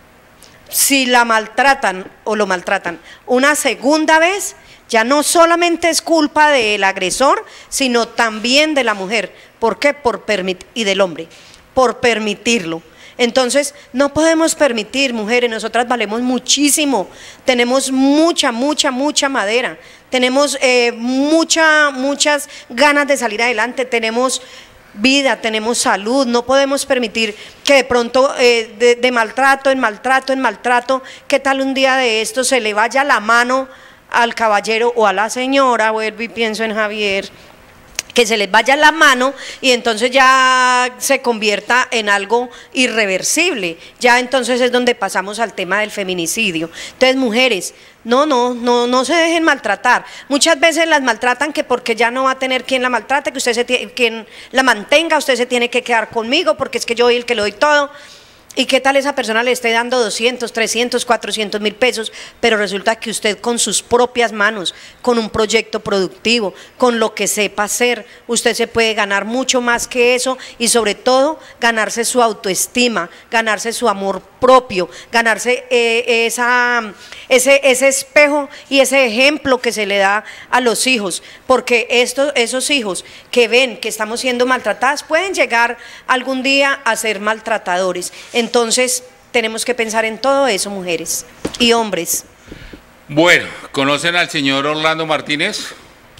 Si la maltratan o lo maltratan una segunda vez, ya no solamente es culpa del agresor, sino también de la mujer. ¿Por qué? Por permitir, y del hombre, por permitirlo. Entonces, no podemos permitir, mujeres, nosotras valemos muchísimo, tenemos mucha, mucha, mucha madera, tenemos eh, mucha, muchas ganas de salir adelante, tenemos vida, tenemos salud, no podemos permitir que de pronto eh, de, de maltrato en maltrato en maltrato, ¿qué tal un día de esto se le vaya la mano al caballero o a la señora? Vuelvo y pienso en Javier, que se les vaya la mano y entonces ya se convierta en algo irreversible, ya entonces es donde pasamos al tema del feminicidio. Entonces, mujeres, no, no, no, no se dejen maltratar. Muchas veces las maltratan que porque ya no va a tener quien la maltrate, que usted se tiene, quien la mantenga, usted se tiene que quedar conmigo porque es que yo soy el que le doy todo. ¿Y qué tal esa persona le esté dando doscientos, trescientos, cuatrocientos mil pesos? Pero resulta que usted con sus propias manos, con un proyecto productivo, con lo que sepa hacer, usted se puede ganar mucho más que eso y sobre todo ganarse su autoestima, ganarse su amor propio, ganarse eh, esa, ese, ese espejo y ese ejemplo que se le da a los hijos, porque estos, esos hijos que ven que estamos siendo maltratadas pueden llegar algún día a ser maltratadores. Entonces tenemos que pensar en todo eso, mujeres y hombres. Bueno, ¿conocen al señor Orlando Martínez?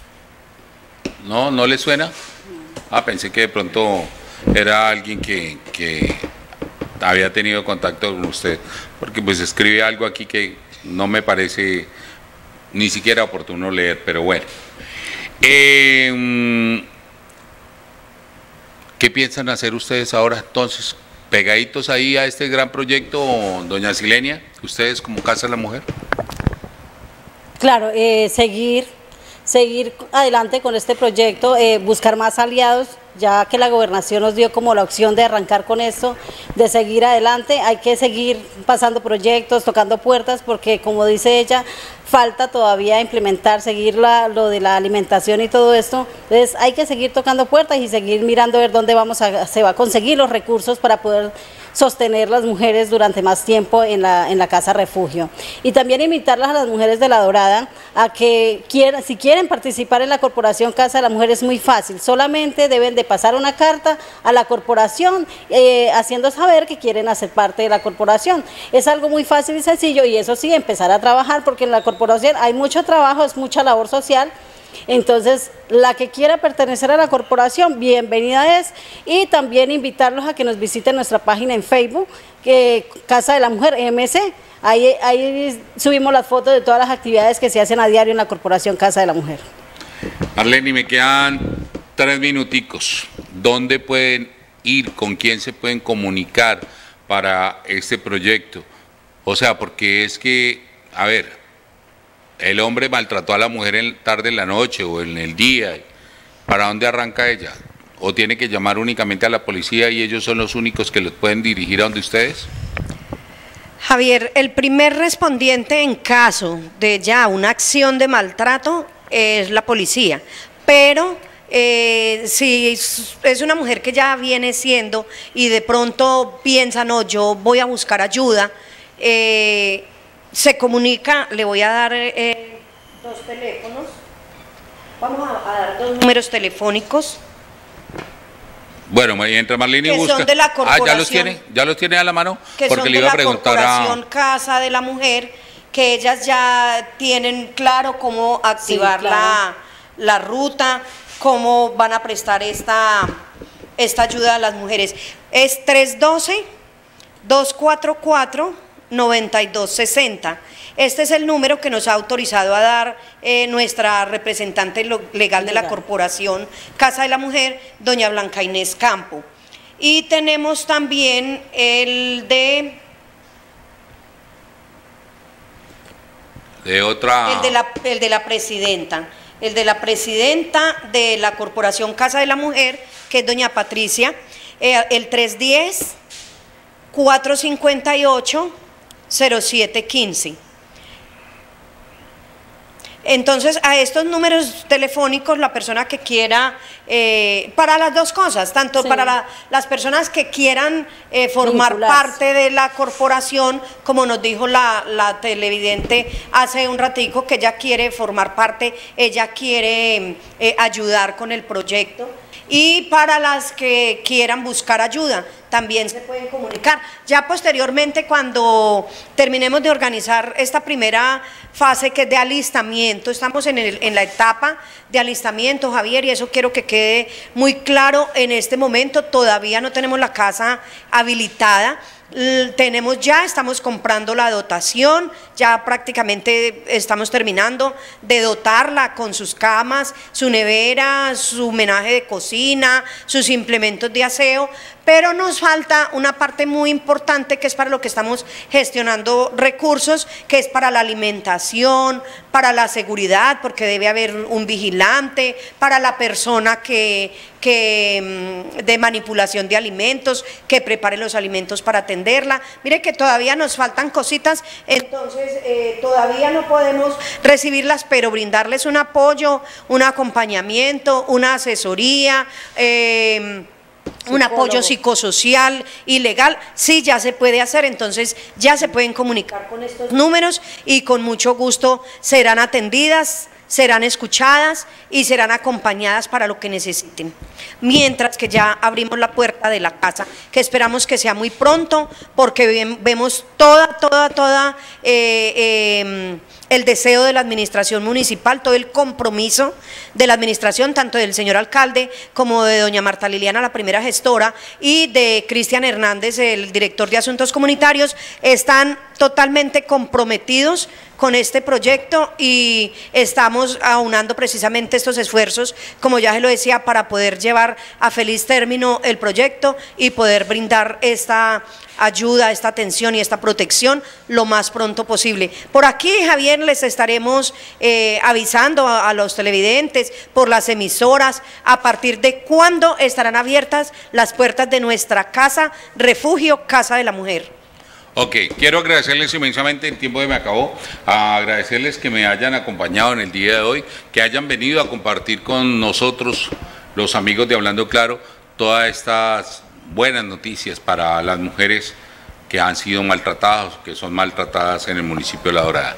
¿No? ¿No le suena? Ah, pensé que de pronto era alguien que, que había tenido contacto con usted, porque pues escribe algo aquí que no me parece ni siquiera oportuno leer, pero bueno. Eh, ¿Qué piensan hacer ustedes ahora entonces? Pegaditos ahí a este gran proyecto, doña Silenia, ustedes como Casa de la Mujer. Claro, eh, seguir, seguir adelante con este proyecto, eh, buscar más aliados, ya que la gobernación nos dio como la opción de arrancar con esto, de seguir adelante. Hay que seguir pasando proyectos, tocando puertas, porque como dice ella, falta todavía implementar, seguir la, lo de la alimentación y todo esto. Entonces hay que seguir tocando puertas y seguir mirando a ver dónde vamos a, se va a conseguir los recursos para poder sostener las mujeres durante más tiempo en la, en la casa refugio. Y también invitarlas a las mujeres de La Dorada a que quieran, si quieren participar en la corporación Casa de la Mujer es muy fácil, solamente deben de pasar una carta a la corporación eh, haciendo saber que quieren hacer parte de la corporación. Es algo muy fácil y sencillo, y eso sí, empezar a trabajar, porque en la corporación hay mucho trabajo, es mucha labor social. Entonces, la que quiera pertenecer a la corporación, bienvenida es, y también invitarlos a que nos visiten nuestra página en Facebook, que Casa de la Mujer M C. Ahí, ahí subimos las fotos de todas las actividades que se hacen a diario en la corporación Casa de la Mujer. Marlene, me quedan tres minuticos. ¿Dónde pueden ir? ¿Con quién se pueden comunicar para este proyecto? O sea, porque es que, a ver, el hombre maltrató a la mujer en tarde en la noche o en el día. ¿Para dónde arranca ella? ¿O tiene que llamar únicamente a la policía y ellos son los únicos que los pueden dirigir a donde ustedes? Javier, el primer respondiente en caso de ya una acción de maltrato es la policía, pero eh, si es una mujer que ya viene siendo y de pronto piensa, no, yo voy a buscar ayuda, eh, se comunica, le voy a dar eh, dos teléfonos, vamos a, a dar dos números telefónicos. Bueno, mientras Marlene busca. Son de la ah, ya los tiene, ya los tiene a la mano, que porque son le iba de a preguntar la a Corporación Casa de la Mujer, que ellas ya tienen claro cómo activar sí, claro. la, la ruta, cómo van a prestar esta, esta ayuda a las mujeres. Es tres uno dos, dos cuatro cuatro, nueve dos seis cero. Este es el número que nos ha autorizado a dar eh, nuestra representante legal de la Corporación Casa de la Mujer, doña Blanca Inés Campo. Y tenemos también el de... De otra... El de la, el de la presidenta. El de la presidenta de la Corporación Casa de la Mujer, que es doña Patricia, eh, el tres uno cero, cuatro cinco ocho, cero siete uno cinco. Entonces, a estos números telefónicos, la persona que quiera, eh, para las dos cosas, tanto sí. para la, las personas que quieran eh, formar Vincularse. parte de la corporación, como nos dijo la, la televidente hace un ratico, que ella quiere formar parte, ella quiere eh, ayudar con el proyecto, y para las que quieran buscar ayuda, también se pueden comunicar. Ya posteriormente, cuando terminemos de organizar esta primera fase, que es de alistamiento, estamos en, el, en la etapa de alistamiento, Javier, y eso quiero que quede muy claro en este momento. Todavía no tenemos la casa habilitada. Tenemos ya, estamos comprando la dotación, ya prácticamente estamos terminando de dotarla con sus camas, su nevera, su menaje de cocina, sus implementos de aseo, pero nos falta una parte muy importante, que es para lo que estamos gestionando recursos, que es para la alimentación, para la seguridad, porque debe haber un vigilante, para la persona que, que de manipulación de alimentos, que prepare los alimentos para atenderla. Mire que todavía nos faltan cositas, entonces eh, todavía no podemos recibirlas, pero brindarles un apoyo, un acompañamiento, una asesoría, eh, un apoyo psicosocial y legal, sí, ya se puede hacer. Entonces ya se pueden comunicar con estos números y con mucho gusto serán atendidas, serán escuchadas y serán acompañadas para lo que necesiten. Mientras que ya abrimos la puerta de la casa, que esperamos que sea muy pronto, porque vemos toda, toda, toda eh, eh, el deseo de la administración municipal, todo el compromiso de la administración, tanto del señor alcalde como de doña Marta Liliana, la primera gestora, y de Cristian Hernández, el director de Asuntos Comunitarios, están totalmente comprometidos con este proyecto y estamos aunando precisamente estos esfuerzos, como ya se lo decía, para poder llevar a feliz término el proyecto y poder brindar esta ayuda, esta atención y esta protección lo más pronto posible. Por aquí, Javier, les estaremos eh, avisando a, a los televidentes por las emisoras a partir de cuándo estarán abiertas las puertas de nuestra casa refugio, Casa de la Mujer. Ok, quiero agradecerles inmensamente, el tiempo que me acabó, a agradecerles que me hayan acompañado en el día de hoy, que hayan venido a compartir con nosotros, los amigos de Hablando Claro, todas estas buenas noticias para las mujeres que han sido maltratadas, que son maltratadas en el municipio de La Dorada.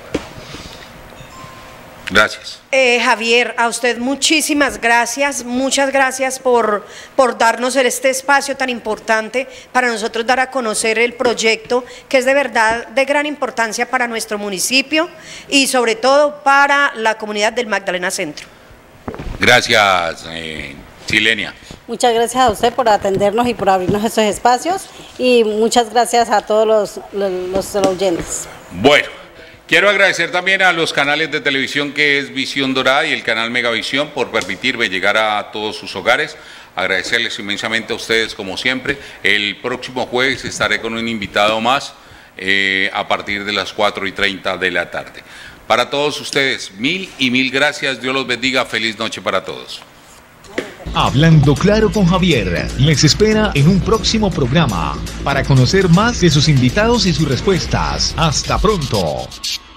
Gracias. Eh, Javier, a usted muchísimas gracias, muchas gracias por, por darnos este espacio tan importante para nosotros dar a conocer el proyecto, que es de verdad de gran importancia para nuestro municipio y sobre todo para la comunidad del Magdalena Centro. Gracias, eh, Silenia. Muchas gracias a usted por atendernos y por abrirnos estos espacios, y muchas gracias a todos los, los, los oyentes. Bueno. Quiero agradecer también a los canales de televisión que es Visión Dorada y el canal Megavisión por permitirme llegar a todos sus hogares. Agradecerles inmensamente a ustedes como siempre. El próximo jueves estaré con un invitado más eh, a partir de las cuatro y treinta de la tarde. Para todos ustedes, mil y mil gracias. Dios los bendiga. Feliz noche para todos. Hablando Claro con Javier les espera en un próximo programa para conocer más de sus invitados y sus respuestas. Hasta pronto.